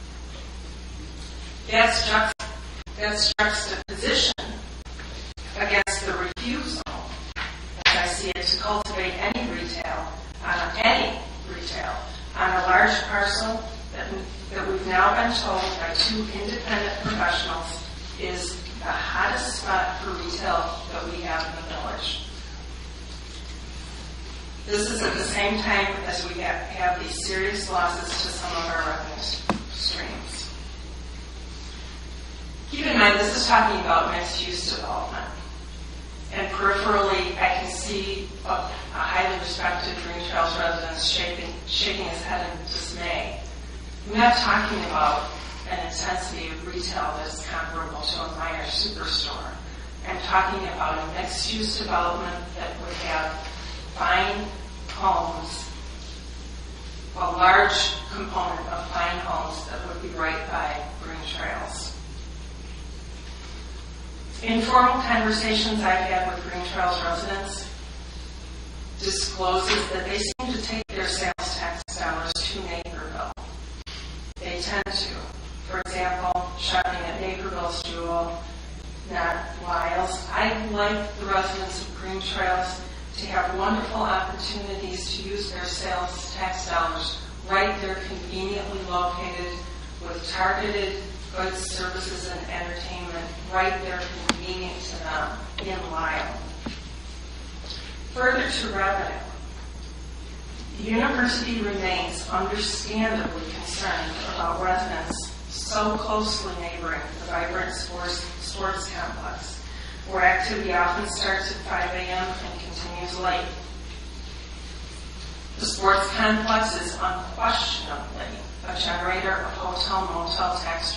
That's juxtaposition against the refusal, as I see it, to cultivate any retail on a large parcel that we've now been told by two independent professionals is the hottest spot for retail that we have in the village. This is at the same time as we have these serious losses to some of our revenue streams. Keep in mind, this is talking about mixed-use development. And peripherally, I can see a highly respected Green Trails resident shaking his head in dismay. I'm not talking about an intensity of retail that is comparable to a minor superstore. I'm talking about a mixed-use development that would have fine homes, a large component of fine homes that would be right by Green Trails. Informal conversations I've had with Green Trails residents discloses that they seem to take their sales tax dollars to Naperville. They tend to. For example, shopping at Naperville's Jewel, not Lisle's. I'd like the residents of Green Trails to have wonderful opportunities to use their sales tax dollars right there conveniently located with targeted goods, services, and entertainment right there convenient to them in Lisle. Further to revenue, the university remains understandably concerned about residents so closely neighboring the vibrant sports complex, where activity often starts at 5 a.m. and continues late. The sports complex is unquestionably a generator of hotel-motel tax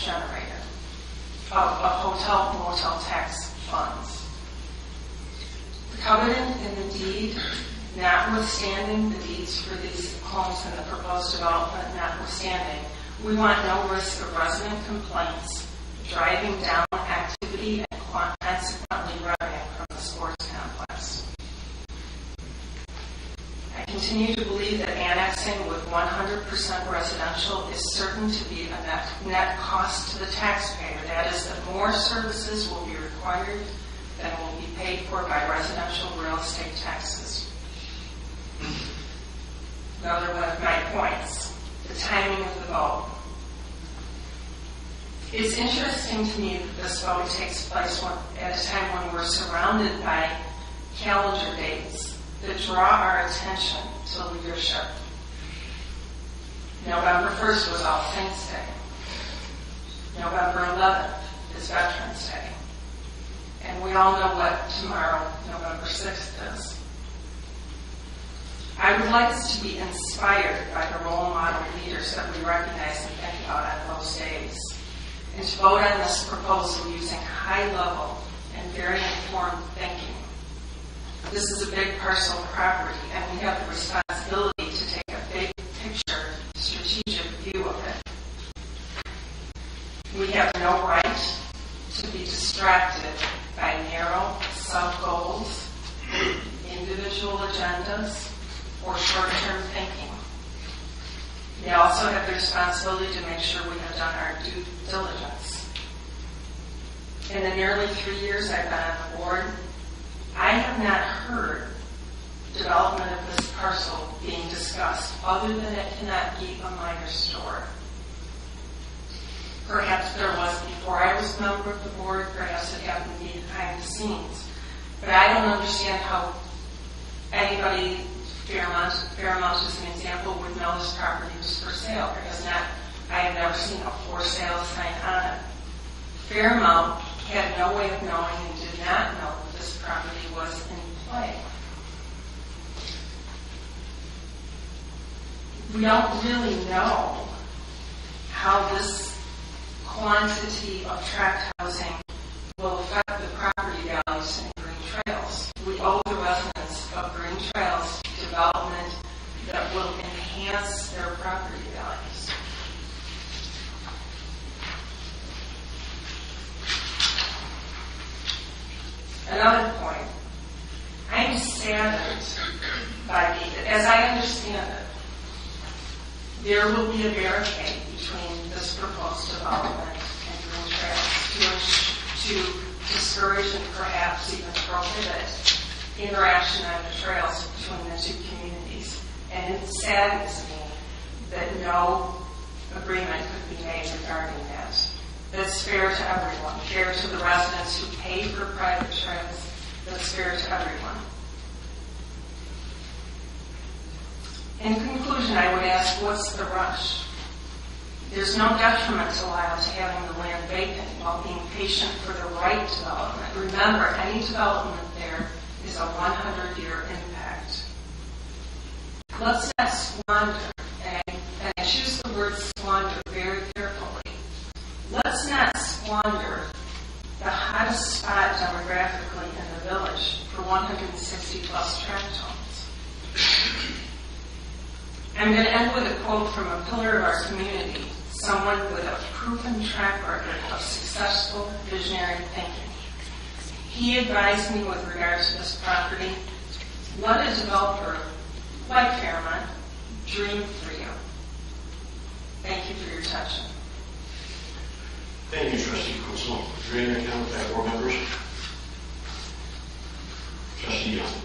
funds. The covenant in the deed, notwithstanding the deeds for these homes in the proposed development notwithstanding, we want no risk of resident complaints driving down activity and consequently revenue from the sports complex. I continue to believe that annexing with 100% residential is certain to be a net cost to the taxpayer. That is, that more services will be required than will be paid for by residential real estate taxes. Another one of my points, the timing of the vote. It's interesting to me that this vote takes place at a time when we're surrounded by calendar dates that draw our attention to leadership. November 1st was All Saints Day. November 11th is Veterans Day. And we all know what tomorrow, November 6th, is. I would like us to be inspired by the role model leaders that we recognize and think about on those days, and to vote on this proposal using high-level and very informed thinking. This is a big parcel of property, and we have the responsibility to take a big picture, strategic view of it. We have no right to be distracted by narrow sub-goals, individual agendas, or short-term thinking. We also have the responsibility to make sure we have done our due diligence. In the nearly 3 years I've been on the board, I have not heard development of this parcel being discussed other than it cannot be a minor store. Perhaps there was before I was a member of the board, perhaps it happened behind the scenes. But I don't understand how anybody, Fairmont as an example, would know this property was for sale, because I have never seen a for sale sign on it. Fairmont had no way of knowing and did not know that this property was in play. We don't really know how this quantity of tract housing will that will enhance their property values. Another point, I'm saddened by as I understand it, there will be a barricade between this proposed development and green trails to discourage and perhaps even prohibit interaction on the trails between the two communities. And it saddens me that no agreement could be made regarding that. That's fair to everyone, fair to the residents who pay for private trails, that's fair to everyone. In conclusion, I would ask, what's the rush? There's no detriment to Lisle to having the land vacant while being patient for the right development. Remember, any development there is a 100-year impact. Let's not squander, and I choose the word squander very carefully. Let's not squander the hottest spot demographically in the village for 160-plus tract homes. I'm going to end with a quote from a pillar of our community, someone with a proven track record of successful visionary thinking. He advised me with regard to this property, let a developer like Fairmont dream for you. Thank you for your attention. Thank you, Trustee Kusel. Is there any comment by board members? Trustee Young.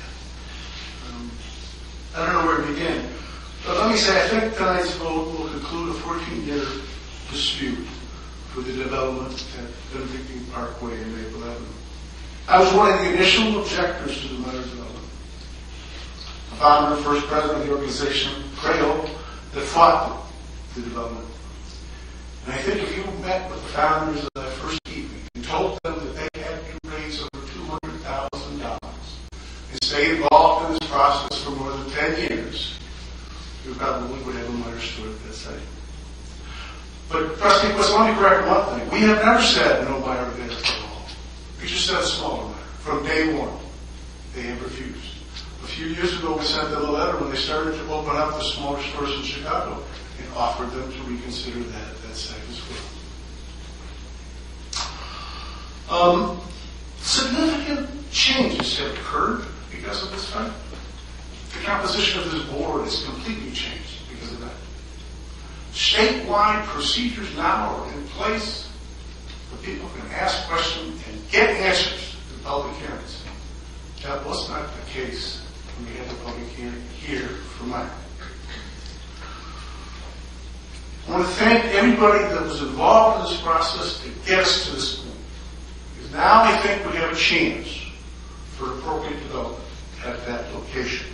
I don't know where to begin. But let me say, I think tonight's vote will conclude a 14-year dispute for the development at Benedictine Parkway and Maple Avenue. I was one of the initial objectors to the Meadow development. The founder and first president of the organization, Crayo, that fought the development. And I think if you met with the founders of that first evening and told them that they had to raise over $200,000 and stay involved in this process for more than 10 years, you probably would have a much story at that site. But Trustee Quist, let me correct one thing. We have never said no buyer bid at all. We just said a smaller matter. From day one, they have refused. A few years ago, we sent them a letter when they started to open up the smaller stores in Chicago and offered them to reconsider that site as well. Significant changes have occurred because of this fight. The composition of this board has completely changed because of that. Statewide procedures now are in place where people can ask questions and get answers in public hearings. That was not the case when we had the public hearing here for mine. I want to thank everybody that was involved in this process to get us to this point. Because now I think we have a chance for appropriate development at that location.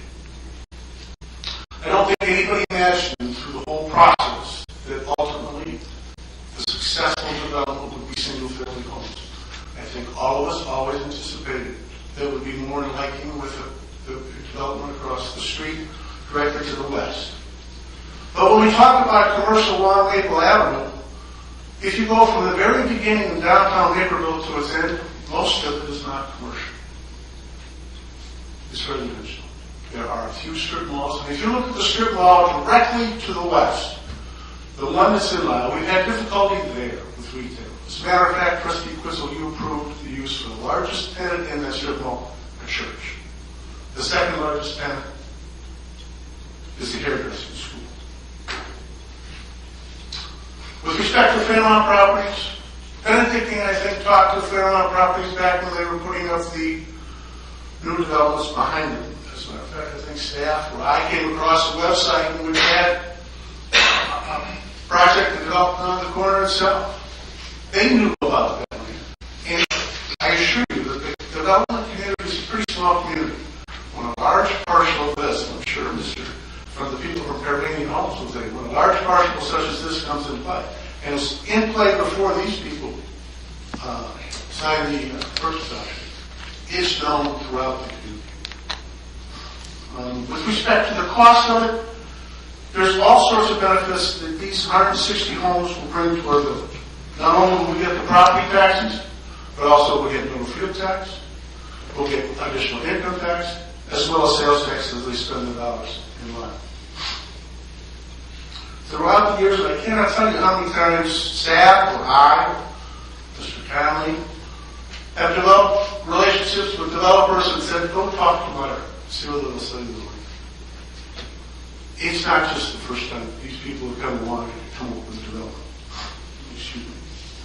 I don't think anybody imagined through the whole process that ultimately the successful development would be single-family homes. I think all of us always anticipated that it would be more in liking with the development across the street directly to the west. But when we talk about commercial along Maple Avenue, if you go from the very beginning in downtown Naperville to its end, most of it is not commercial. It's residential. There are a few strip malls, and if you look at the strip mall directly to the west, the one that's in Lisle, we've had difficulty there with retail. As a matter of fact, Trustee Quisel, you approved the use for the largest tenant in that strip mall, a church. The second largest tenant is the hairdressing school. With respect to Fairmont properties, Benedictine, I think, talked to Fairmont properties back when they were putting up the new developments behind them. As a matter of fact, I think staff, where I came across the website and we had a project development on the corner itself. They knew about that land. And I assure you that the development community is a pretty small community. When a large parcel of this, I'm sure from the people from Pennsylvania Homes will say, when a large parcel such as this comes in play, and it's in play before these people sign the purchase option, it's known throughout the community. With respect to the cost of it, there's all sorts of benefits that these 160 homes will bring to our village. Not only will we get the property taxes, but also we'll get no field tax, we'll get additional income tax, as well as sales tax as they spend the dollars in line. Throughout the years, I cannot tell you how many times staff or I, Mr. Conley, have developed relationships with developers and said, go talk to Meyer, see what they'll say to them. It's not just the first time these people have come along and come up with a development. Excuse me.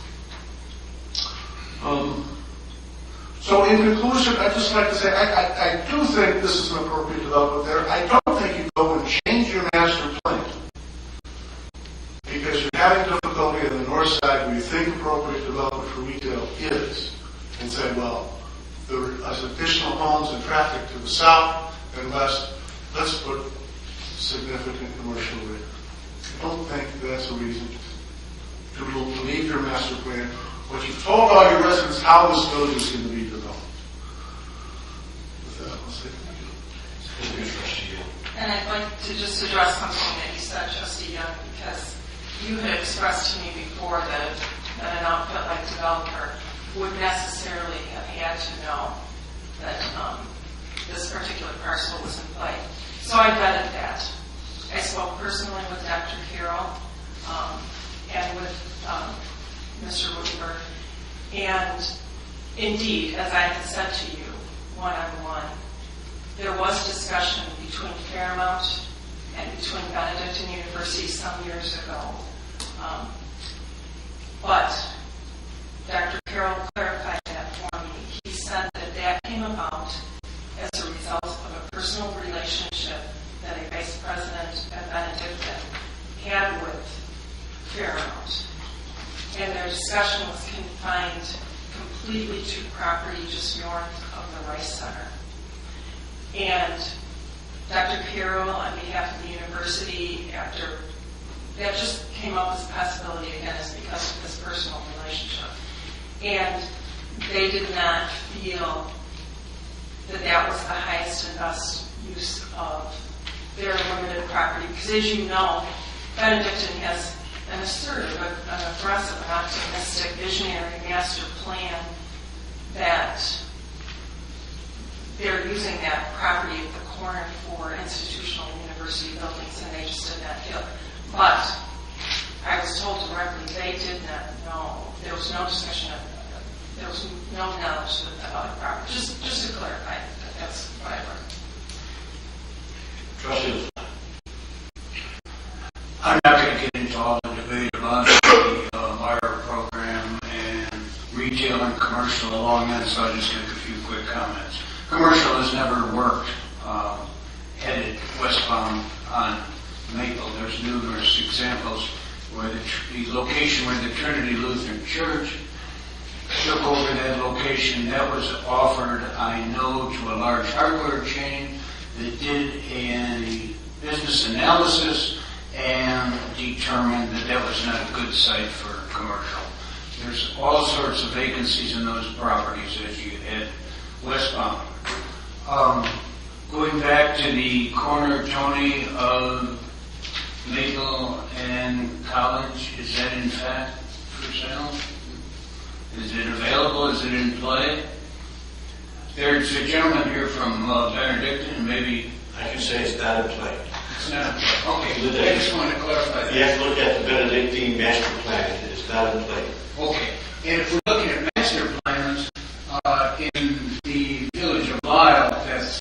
So in conclusion, I'd just like to say, I do think this is an appropriate development there. I don't think you go and change your master plan because you're having difficulty on the north side where you think appropriate development for retail is, and say, well, there's additional homes and traffic to the south and west. Let's put significant commercial there. I don't think that's a reason to leave your master plan. What you've told all your residents how this village is going to be developed. With that, I'll say thank you. And I'd like to just address something that you said, Trustee Young, because you had expressed to me before that an outfit like developer would necessarily have had to know that this particular parcel was in play. So I vetted that. I spoke personally with Dr. Carroll and with Mr. Woodward. And indeed, as I had said to you, one-on-one, there was discussion between Fairmount and between Benedictine University some years ago. But Dr. Carroll clarified that for me. He said that that came about as a result of a personal relationship that a vice president at Benedictine had with Fairmount. And their discussion was confined completely to property just north of the Rice Center. And Dr. Carroll, on behalf of the university, after that just came up as a possibility again, is because of this personal relationship. And they did not feel that that was the highest and best use of their limited property. Because as you know, Benedictine has an assertive, an aggressive, an optimistic, visionary master plan that they're using that property at the corner for institutional university buildings, and they just did not feel it. But I was told directly they did not know. There was no discussion of it. There was no knowledge about the property. Just to clarify, that's what I learned. Trustees. I'm not going to get into all the debate about the Meyer program and retail and commercial along that, so I'll just make a few quick comments. Commercial has never worked headed westbound on Maple. There's numerous examples where the location where the Trinity Lutheran Church took over that location, that was offered, I know, to a large hardware chain that did a business analysis and determined that that was not a good site for commercial. There's all sorts of vacancies in those properties as you head westbound. Going back to the corner, Tony, of Maple and College, is that in fact for sale? Is it available? Is it in play? There's a gentleman here from Benedictine, maybe. I can say it's not in play. It's not in play. Okay, I just want to clarify that. You have to look at the Benedictine master plan. It's not in play. Okay, and if we're looking at master plans in the village of Lisle, that's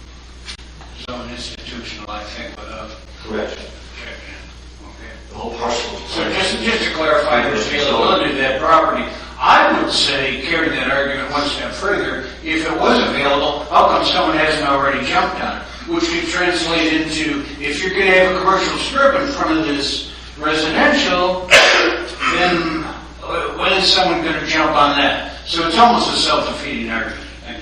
zone institutional, I think, without Correct. checking. Okay. The whole parcel. So just to clarify the availability of that property, I would say, carry that argument one step further, if it was available, how come someone hasn't already jumped on it? Which could translate into, if you're going to have a commercial strip in front of this residential, then when is someone going to jump on that? So it's almost a self-defeating argument. Thank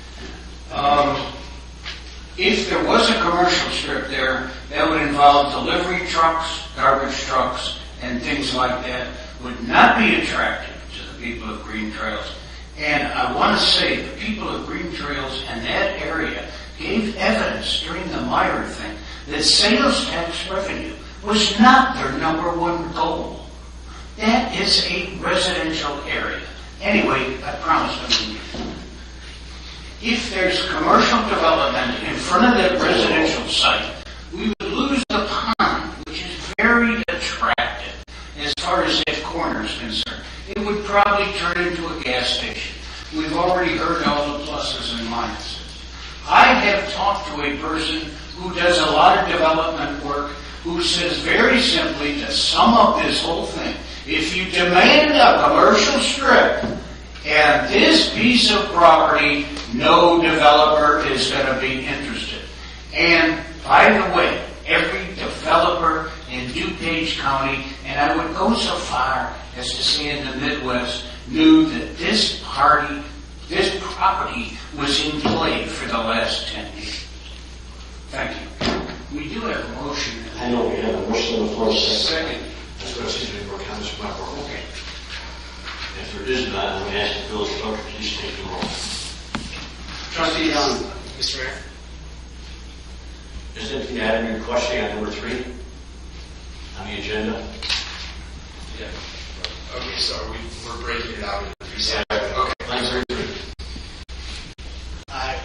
you. If there was a commercial strip there, that would involve delivery trucks, garbage trucks, and things like that, would not be attractive to the people of Green Trails. And I want to say the people of Green Trails and that area gave evidence during the Meyer thing that sales tax revenue was not their number one goal. That is a residential area. Anyway, I promise I'm going to if there's commercial development in front of that residential site, we would lose the pond, which is very attractive as far as that corner is concerned. It would probably turn into a gas station. We've already heard all the pluses and minuses. I have talked to a person who does a lot of development work who says very simply, to sum up this whole thing, if you demand a commercial strip and this piece of property, no developer is going to be interested. And by the way, every developer in DuPage County, and I would go so far as to say in the Midwest, knew that this property was in play for the last 10 years. Thank you. We do have a motion. I know we have a motion on the floor. Second. I was going to see any more comments from my board. Okay. If there is not, I'm going to ask the village clerk to please take the roll. Trustee Young. Mr. Mayor. Is there anything to add in your question on number 3 on the agenda? Yeah. Okay, so we're breaking it out into 3 sections. Okay. Line 33. Aye.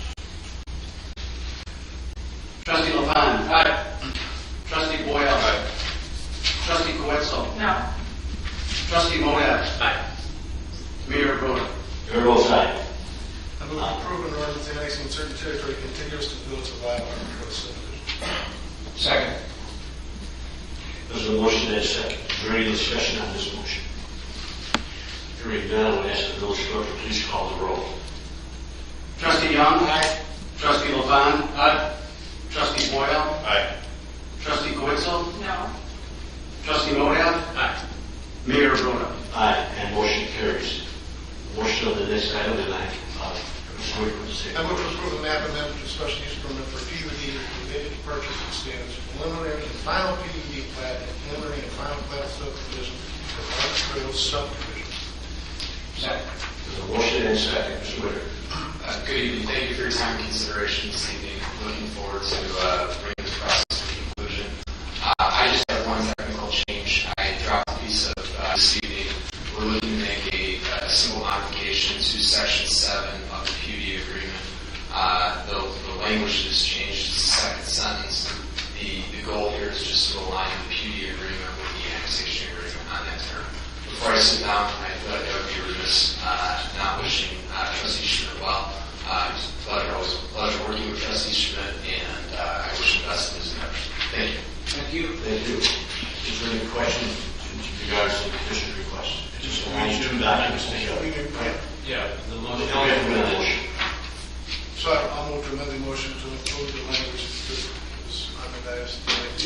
Trustee LaFawn. Aye. Trustee Boyle. Aye. Trustee Coetzel. No. Trustee Moab. Aye. Mayor Broder. Your vote's aye. I move to approve an ordinance annexing certain territory contiguous to the village of Lisle for the subdivision. Second. There's a motion and a second. Is there any discussion on this motion? Hearing none, I would ask the village clerk to please call the roll. Trustee Young. Aye. Trustee LaFawn. Aye. Trustee Boyle. Aye. Trustee Coetzel. No. Trustee Moab. Aye. Mayor Broder. Aye, and motion carries. Motion on the next item tonight. Mr. Wick, would you say? I move to approve a map amendment to special use permit for PUD related to purchase and standards, preliminary and final PUD plat, and preliminary and final plat subdivision for Park Trail subdivision. Second. There's a motion and a second. Mr. Wick. Good evening. Thank you for your time and consideration this evening. Looking forward to bringing this process to conclusion. I just have one technical change. I dropped a piece of this evening. We're looking to make a simple modification to Section 7 of the PUD agreement. The language has changed to the second sentence. The goal here is just to align the PUD agreement with the annexation agreement on that term. Before I sit down, I feel like I would be remiss not wishing Trustee Schmidt well. It's always a pleasure working with Trustee Schmidt, and I wish him the best in his endeavors. Thank you. Thank you. Thank you. Is there any questions in regards to the petition request? Just arrange 2 documents together. Yeah, the Now we have to amend the motion. So I'll move to amend the motion to include the language that was amended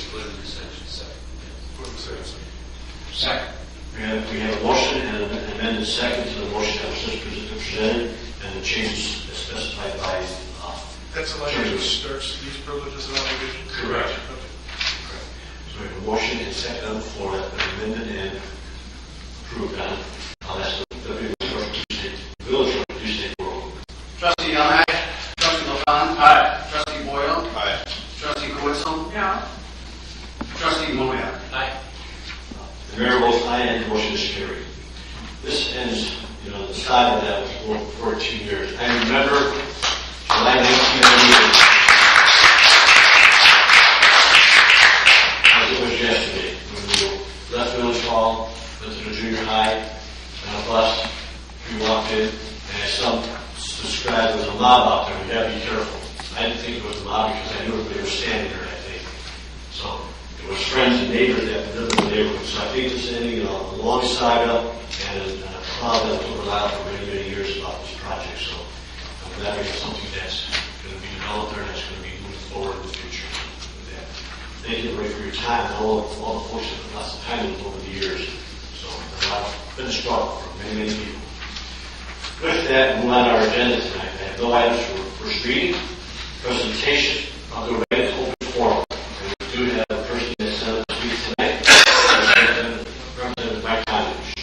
for the section. Second. We have a motion and an amended second to the motion that was just presented, and the changes as specified by That's the language which starts these privileges and obligations? Correct. Okay. So we have a motion and a second on the floor that's been amended and approved on. I'll ask the village clerk to please take the roll. Trustee Young. Aye. Trustee LaFawn. Aye. Trustee Boyle. Aye. Trustee Coetzel. No. Trustee Moab. Aye. The mayor votes aye and the motion is carried. This ends, the side of that was 14 years. I remember July 1998. As it was yesterday, when we left Village Hall, went to the junior high, on a bus, we walked in, and as some described, there was a mob out there. We had to be careful. I didn't think it was a mob because I knew everybody was standing there that day. So it was friends and neighbors that lived in the neighborhood. So I think it's ending a long saga and a cloud that was over Lisle for many, many years about this project. So I'm glad we have something that's going to be developed there and that's going to be moving forward in the future with that. Thank you everybody for your time. All the folks have put lots of time in over the years. So it's been a struggle for many, many people. With that, move on to our agenda tonight. I have no items for first reading, presentation. I'll go right into open forum. And we do have a person that's to speak tonight, Representative Mike Condich.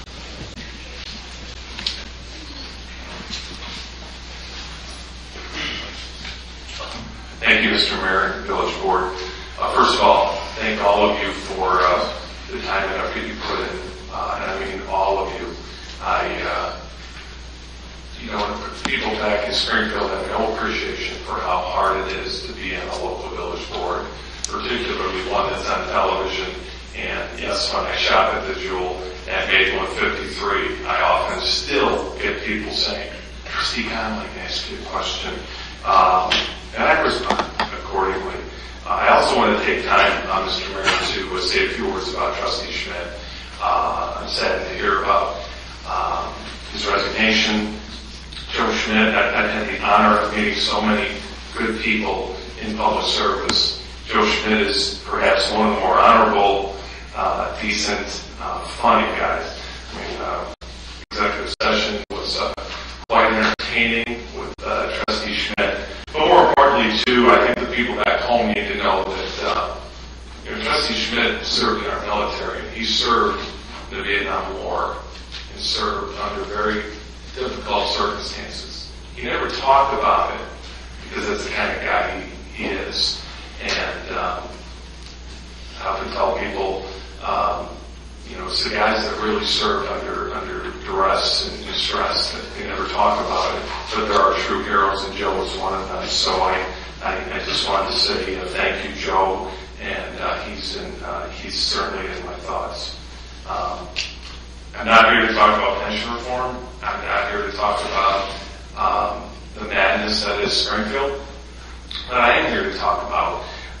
Thank you, Mr. Mayor and Village Board. First of all, thank all of you for the time and effort you put in, and I mean all of you. people back in Springfield have no appreciation for how hard it is to be on a local village board, particularly one that's on television. And yes, when I shop at the Jewel at Gate 153, I often still get people saying, Trustee Conley, can I ask you a question? And I respond accordingly. I also want to take time, Mr. Mayor, to say a few words about Trustee Schmidt. I'm sad to hear about his resignation. Joe Schmidt, I've had the honor of meeting so many good people in public service. Joe Schmidt is perhaps one of the more honorable, decent, funny guys. I mean, executive session was quite entertaining with Trustee Schmidt. But more importantly, too, I think the people back home need to know that Trustee Schmidt served in our military. He served the Vietnam War and served under very difficult circumstances. He never talked about it because that's the kind of guy he is. And I often tell people, it's the guys that really served under duress and distress that they never talk about it. But there are true heroes, and Joe was one of them. So I just wanted to say thank you, Joe, and he's certainly in my thoughts. I'm not here to talk about pension reform. I'm not here to talk about the madness that is Springfield. But I am here to talk about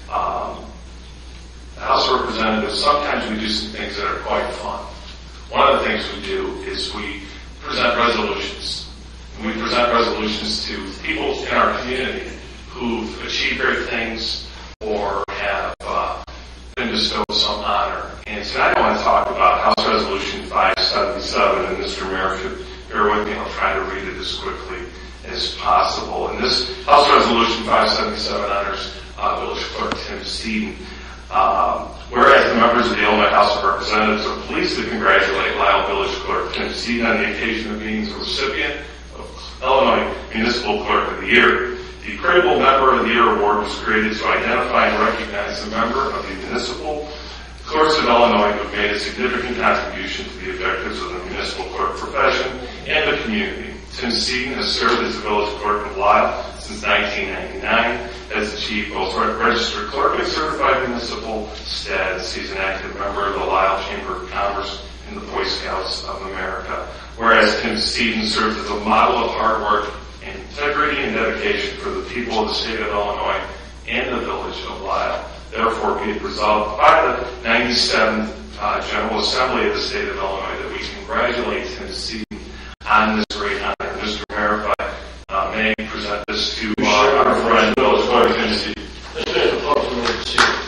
House of Representatives. Sometimes we do some things that are quite fun. One of the things we do is we present resolutions. And we present resolutions to people in our community who've achieved great things or have been bestowed some honor. And tonight I want to talk about House Resolution 577, and Mr. Mayor, if you bear with me, I'll try to read it as quickly as possible. And this House Resolution 577 honors Village Clerk Tim Steeden. Whereas the members of the Illinois House of Representatives are pleased to congratulate Lisle Village Clerk Tim Steeden on the occasion of being the recipient of Illinois Municipal Clerk of the Year. The Credible Member of the Year Award was created to identify and recognize a member of the municipal clerks of Illinois who have made a significant contribution to the objectives of the municipal clerk profession and the community. Tim Steeden has served as the village clerk of Lisle since 1999, has achieved both registered clerk and certified municipal status. He's an active member of the Lisle Chamber of Commerce and the Boy Scouts of America. Whereas Tim Steeden serves as a model of hard work, integrity, and dedication for the people of the state of Illinois and the village of Lisle. Therefore, be it resolved by the 97th General Assembly of the state of Illinois that we congratulate Tim Steeden on this great honor. Mr. Mayor, if I may present this to our friend, Village Clerk Tim Steeden. Let's finish the folks in order to see it.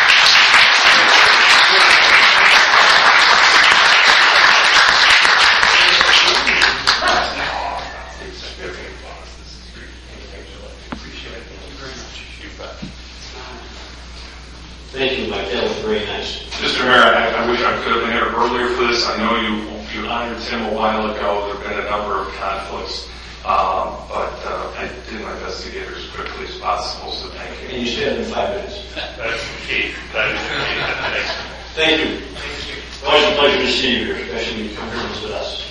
Thank you, Mike. That was very nice. Mr. Mayor, I wish I could have been here earlier for this. I know you honored Tim a while ago. There have been a number of conflicts, but I did my best to get here as quickly as possible, so thank you. And you stayed in 5 minutes. That's key. That is key. Thank you. Always a pleasure to see you here, especially when you come here and visit us.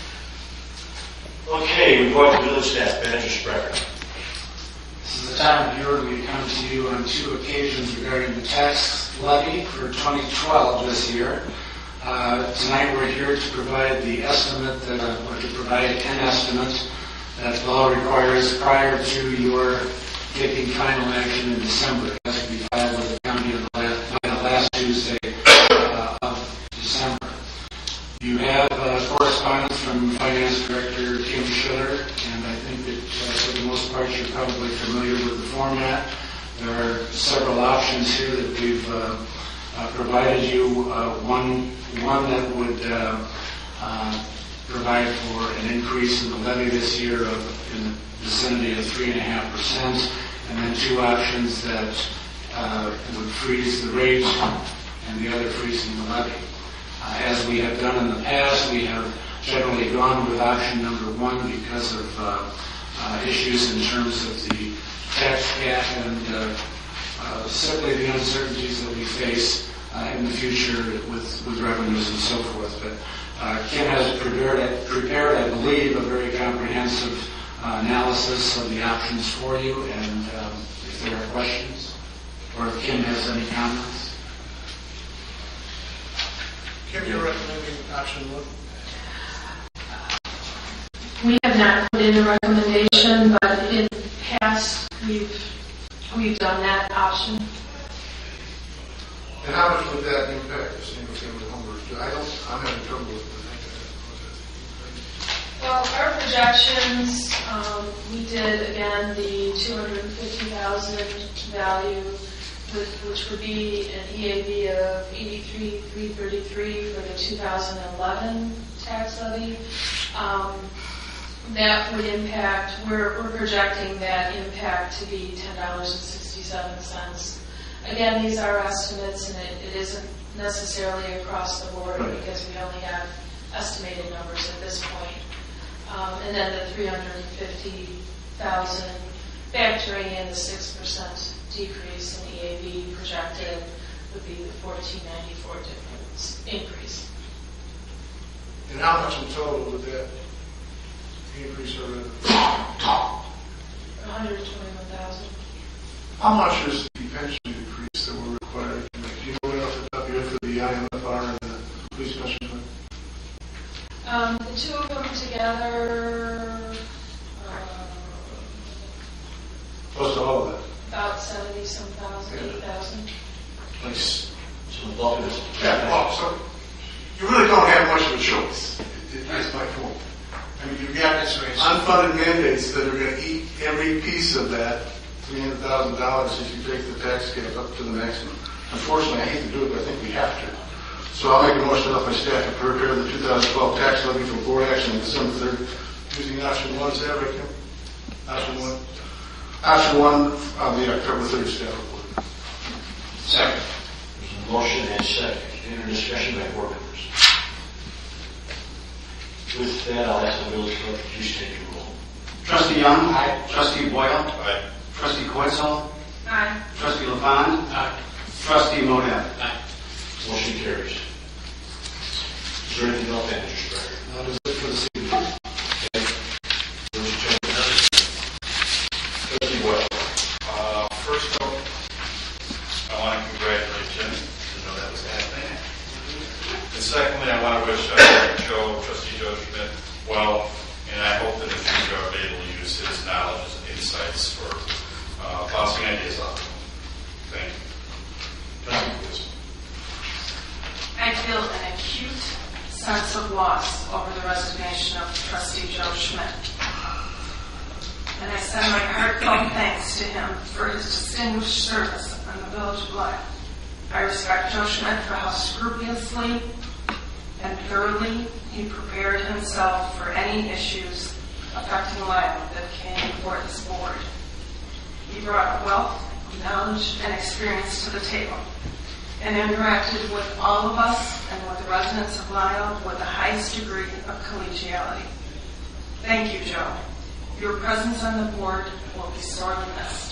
Okay, we go up to village staff. Manager Sprecher. This is the time of year when we come to you on 2 occasions regarding the tax levy for 2012 this year. Tonight we're here to provide the estimate or to provide an estimate that the law requires prior to your taking final action in December. It has to be filed with the county by the last Tuesday of December. You have correspondence from Finance Director Kim Schiller, and I think that for the most part you're probably familiar with the format. There are several options here that we've provided you. One that would provide for an increase in the levy this year in the vicinity of 3.5%, and then 2 options that would freeze the rate and the other freezing the levy. As we have done in the past, we have generally gone with option number 1 because of issues in terms of the tax cap and simply the uncertainties that we face in the future with revenues and so forth. But Kim has prepared, I believe, a very comprehensive analysis of the options for you, and if there are questions, or if Kim has any comments. Kim, you're recommending option one? We have not put in a recommendation, but in the past, we've done that option. And how much would that impact the single-family homeowners? I'm having trouble with it. Well, our projections, we did, again, the $250,000 value, which would be an EAV of $83,333 for the 2011 tax levy. That would impact, we're projecting that impact to be $10.67. Again, these are estimates, and it isn't necessarily across the board because we only have estimated numbers at this point. And then the $350,000 factoring in the 6% decrease in EAV projected would be the $14.94 difference increase. And how much in total would that increase our revenue? $121,000. How much is the pension decrease that we're required to make? Do you know right off the top of your head for the IMFR and the police pension fund? The two of them together, Close to all of that. about 70-some thousand, 80,000. Nice. So the bulk of this. Yeah, well, so you really don't have much of a choice. That's my point. I mean, you've got unfunded mandates that are going to eat every piece of that $300,000 if you take the tax cap up to the maximum. Unfortunately, I hate to do it, but I think we have to. So I'll make a motion off my staff to prepare the 2012 tax levy for board action on December 3rd using option 1. Is that right, Kim? Option 1. Option 1 of the October 3rd staff report. Second. There's a motion and second. Any discussion by board members? With that, I'll ask the village clerk to please take your roll. Trustee Young? Aye. Trustee Boyle? Aye. Trustee Quetzal? Aye. Trustee LaFond? Aye. Trustee Modell? Aye. Motion carries. Is there anything else, Mr. Sprecher? That is it for this evening. Trustee Boyle. First off, I want to congratulate Jim. Didn't know that was happening. And secondly, I want to wish Trustee Joe Schmidt well, and I hope that in the future I'll be able to use his knowledge and insights for bouncing ideas off. Thank you. I feel an acute sense of loss over the resignation of Trustee Joe Schmidt. And I send my heartfelt thanks to him for his distinguished service on the village of Lisle. I respect Joe Schmidt for how scrupulously and thoroughly he prepared himself for any issues affecting Lisle that came before this board. He brought a wealth of knowledge and experience to the table and interacted with all of us and with the residents of Lisle with the highest degree of collegiality. Thank you, Joe. Your presence on the board will be sorely missed.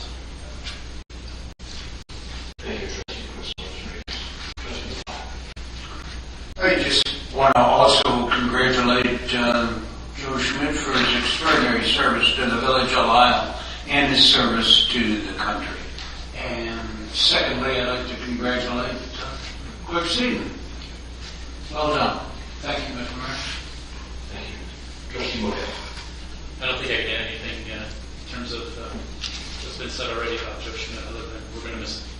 Thank you, Trustee. I just want to also congratulate Joe Schmidt for his extraordinary service to the village of Lisle and his service to the country. And secondly, I'd like to congratulate Quick Season. Well done. Thank you, Mr. Mayor. Thank you. Trustee Modell. I don't think I can add anything in terms of what's been said already about Joe Schmidt, other than we're going to miss him.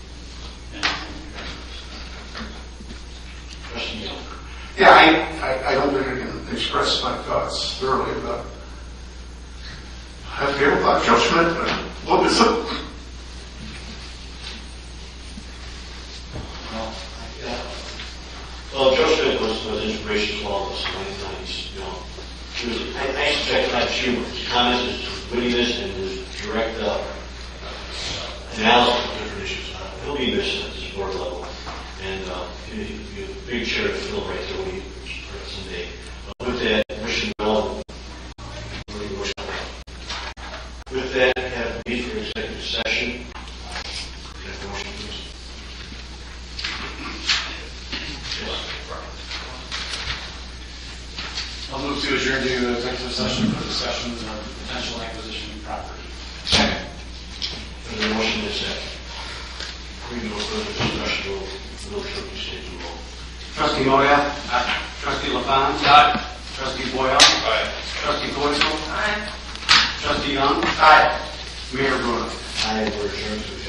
Trustee Young. Yeah, I don't think I can express my thoughts thoroughly about it. I feel about Joe Schmidt, but what is it? Well, Joe Schmidt was inspiration to all of us in the 1990s. You know, he was a nice subject, not humor. His comments, his wittiness, and his direct analysis of different issues. He'll be missed at this board level, and he a big chair to fill right there when he someday. With that, wishing well. Really wish well. With that, have a need for executive session. Can I have a motion, please? I'll move Move to adjourn to executive session for discussion of potential acquisition of property. There's a motion to second. We no further discussion. Will clerk please take the roll. Trustee Moya? Aye. Trustee LaFawn? Aye. Trustee Boyle? Aye. Trustee Boyce? Aye. Trustee Young? Aye. Mayor Bruno? Aye, we're adjourned to